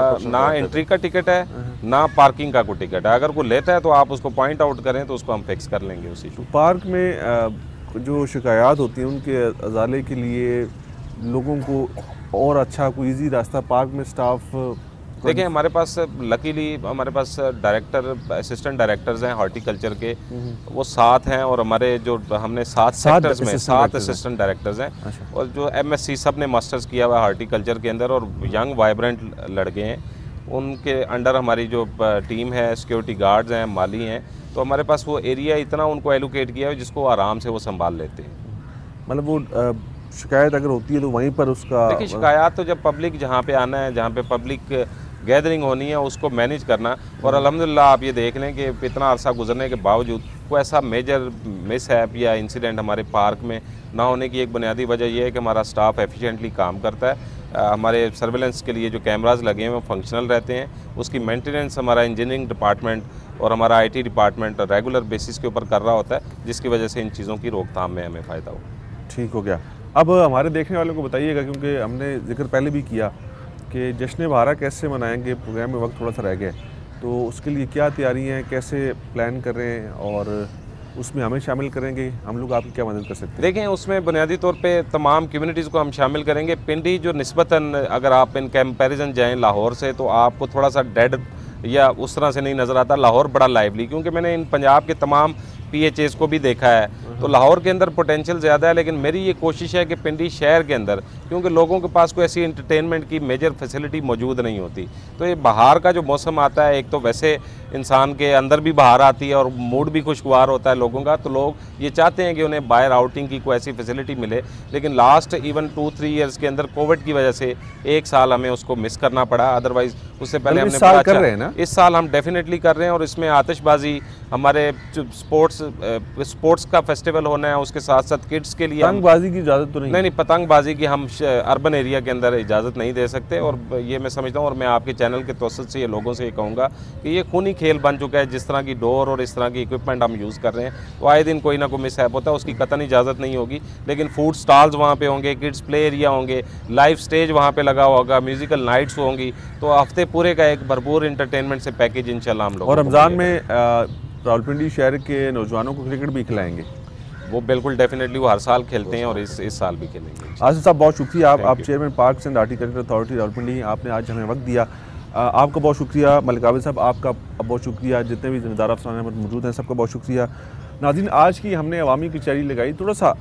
ना एंट्री का टिकट है ना पार्किंग का कोई टिकट है। अगर कोई लेता है तो आप उसको पॉइंट आउट करें तो उसको हम फिक्स कर लेंगे उस इशू। पार्क में जो शिकायत होती हैं उनके अजाले के लिए लोगों को और अच्छा कोई इजी रास्ता पार्क में स्टाफ देखिए, हमारे पास लकीली हमारे पास डायरेक्टर असिस्टेंट डायरेक्टर्स हैं हॉर्टिकल्चर के, वो 7 हैं और हमारे जो हमने 7 सेक्टर्स में 7 असिस्टेंट डायरेक्टर्स हैं और जो MSc सब ने मास्टर्स किया हुआ है हॉर्टिकल्चर के अंदर और यंग वाइब्रेंट लड़के हैं। उनके अंडर हमारी जो टीम है, सिक्योरिटी गार्ड्स हैं, माली हैं, तो हमारे पास वो एरिया इतना उनको एलोकेट किया है जिसको आराम से वो संभाल लेते हैं। मतलब वो शिकायत अगर होती है तो वहीं पर उसका देखिए, शिकायत तो जब पब्लिक जहाँ पे आना है, जहाँ पे पब्लिक गैदरिंग होनी है, उसको मैनेज करना। और अल्हम्दुलिल्लाह आप ये देख लें कि इतना अरसा गुजरने के बावजूद कोई ऐसा मेजर मिसहैप या इंसिडेंट हमारे पार्क में ना होने की एक बुनियादी वजह यह है कि हमारा स्टाफ एफिशिएंटली काम करता है। हमारे सर्वेलेंस के लिए जो कैमराज लगे हैं वो फंक्शनल रहते हैं, उसकी मेंटेनेंस हमारा इंजीनियरिंग डिपार्टमेंट और हमारा आईटी डिपार्टमेंट रेगुलर बेसिस के ऊपर कर रहा होता है, जिसकी वजह से इन चीज़ों की रोकथाम में हमें फ़ायदा हो। ठीक हो गया। अब हमारे देखने वालों को बताइएगा, क्योंकि हमने जिक्र पहले भी किया कि जश्न बहारा कैसे मनाएंगे, प्रोग्राम में वक्त थोड़ा सा रह गया, तो उसके लिए क्या तैयारी हैं, कैसे प्लान कर रहे हैं और उसमें हमें शामिल करेंगे, हम लोग आपकी क्या मदद कर सकते हैं? देखें, उसमें बुनियादी तौर पे तमाम कम्युनिटीज़ को हम शामिल करेंगे। पिंडी जो निस्बतन अगर आप इन कंपैरिजन जाएं लाहौर से तो आपको थोड़ा सा डेड या उस तरह से नहीं नज़र आता। लाहौर बड़ा लाइवली, क्योंकि मैंने इन पंजाब के तमाम PHAs को भी देखा है, तो लाहौर के अंदर पोटेंशियल ज़्यादा है। लेकिन मेरी ये कोशिश है कि पिंडी शहर के अंदर, क्योंकि लोगों के पास कोई ऐसी इंटरटेनमेंट की मेजर फैसिलिटी मौजूद नहीं होती, तो ये बाहर का जो मौसम आता है, एक तो वैसे इंसान के अंदर भी बाहर आती है और मूड भी खुशगवार होता है लोगों का, तो लोग ये चाहते हैं कि उन्हें बाहर आउटिंग की कोई ऐसी फैसिलिटी मिले। लेकिन लास्ट इवन 2-3 ईयर्स के अंदर कोविड की वजह से 1 साल हमें उसको मिस करना पड़ा। अदरवाइज उससे पहले हमने बड़ा कर रहे हैं ना? इस साल हम डेफिनेटली कर रहे हैं और इसमें आतिशबाजी, हमारे स्पोर्ट्स का फेस्टिवल होना है, उसके साथ साथ किड्स के लिए पतंगबाजी की इजाज़त तो नहीं, पतंगबाजी की हम अर्बन एरिया के अंदर इजाज़त नहीं दे सकते। और ये मैं समझता हूँ और मैं आपके चैनल के तवसत से ये लोगों से ये कहूँगा कि ये खूनी खेल बन चुका है। जिस तरह की डोर और इस तरह की इक्विपमेंट हम यूज़ कर रहे हैं, तो आए दिन कोई ना कोई मिसहैप होता है, उसकी कतई इजाज़त नहीं होगी। लेकिन फूड स्टॉल्स वहाँ पे होंगे, किड्स प्ले एरिया होंगे, लाइव स्टेज वहाँ पे लगा होगा, म्यूजिकल नाइट्स होंगी, तो हफ्ते पूरे का एक भरपूर इंटरटेनमेंट से पैकेज इंशाल्लाह हम लोग। और रमज़ान में रावलपिंडी शहर के नौजवानों को क्रिकेट भी खिलाएंगे? वो बिल्कुल डेफिनेटली, वो हर साल खेलते हैं और इस साल भी खेलेंगे। आसिफ साहब बहुत शुक्रिया, आप chairman parks and horticulture authority Rawalpindi, आपने आज हमें वक्त दिया, आपका बहुत शुक्रिया। मलिक आबिद साहब, आपका बहुत शुक्रिया। जितने भी ज़िम्मेदार अफसरान मौजूद हैं सबका बहुत शुक्रिया। नाज़रीन, आज की हमने अवामी कचहरी लगाई, थोड़ा सा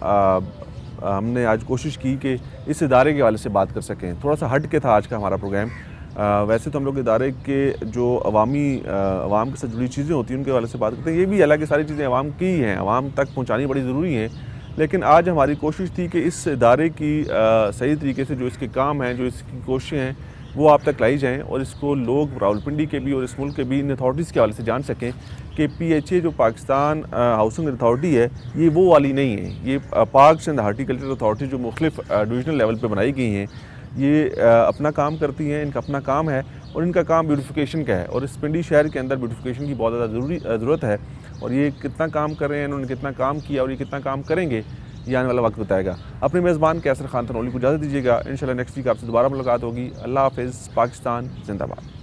हमने आज कोशिश की कि इस इदारे के हवाले से बात कर सकें, थोड़ा सा हट के था आज का हमारा प्रोग्राम। वैसे तो हम लोग इदारे के जो अवाम के साथ जुड़ी चीज़ें होती हैं उनके हवाले से बात करते हैं, ये भी हालांकि सारी चीज़ें अवाम की ही हैं, अवाम तक पहुँचानी बड़ी ज़रूरी है। लेकिन आज हमारी कोशिश थी कि इस इदारे की सही तरीके से जो इसके काम हैं, जो इसकी कोशिशें हैं, वो आप तक लाई जाएँ और इसको लोग रावलपिंडी के भी और इस मुल्क के भी इन अथॉरिटीज़ के हवाले से जान सकें कि PHA जो पाकिस्तान हाउसिंग अथॉरिटी है, ये वो वाली नहीं है। ये पार्क्स एंड हॉर्टिकल्चर अथॉरिटी जो मुख्तलिफ डिविजनल लेवल पर बनाई गई हैं, ये अपना काम करती हैं, इनका अपना काम है और इनका काम ब्यूटिफिकेशन का है। और इस पिंडी शहर के अंदर ब्यूटिफिकेशन की बहुत ज़्यादा ज़रूरत है और ये कितना काम कर रहे हैं, इन्होंने कितना काम किया और ये कितना काम करेंगे, ये आने वाला वक्त बताएगा। अपने मेज़बान कैसर खान तनोली को इजाज़त दीजिएगा। इंशाल्लाह नेक्स्ट वीक आपसे दोबारा मुलाकात होगी। अल्लाह हाफ़िज़। पाकिस्तान जिंदाबाद।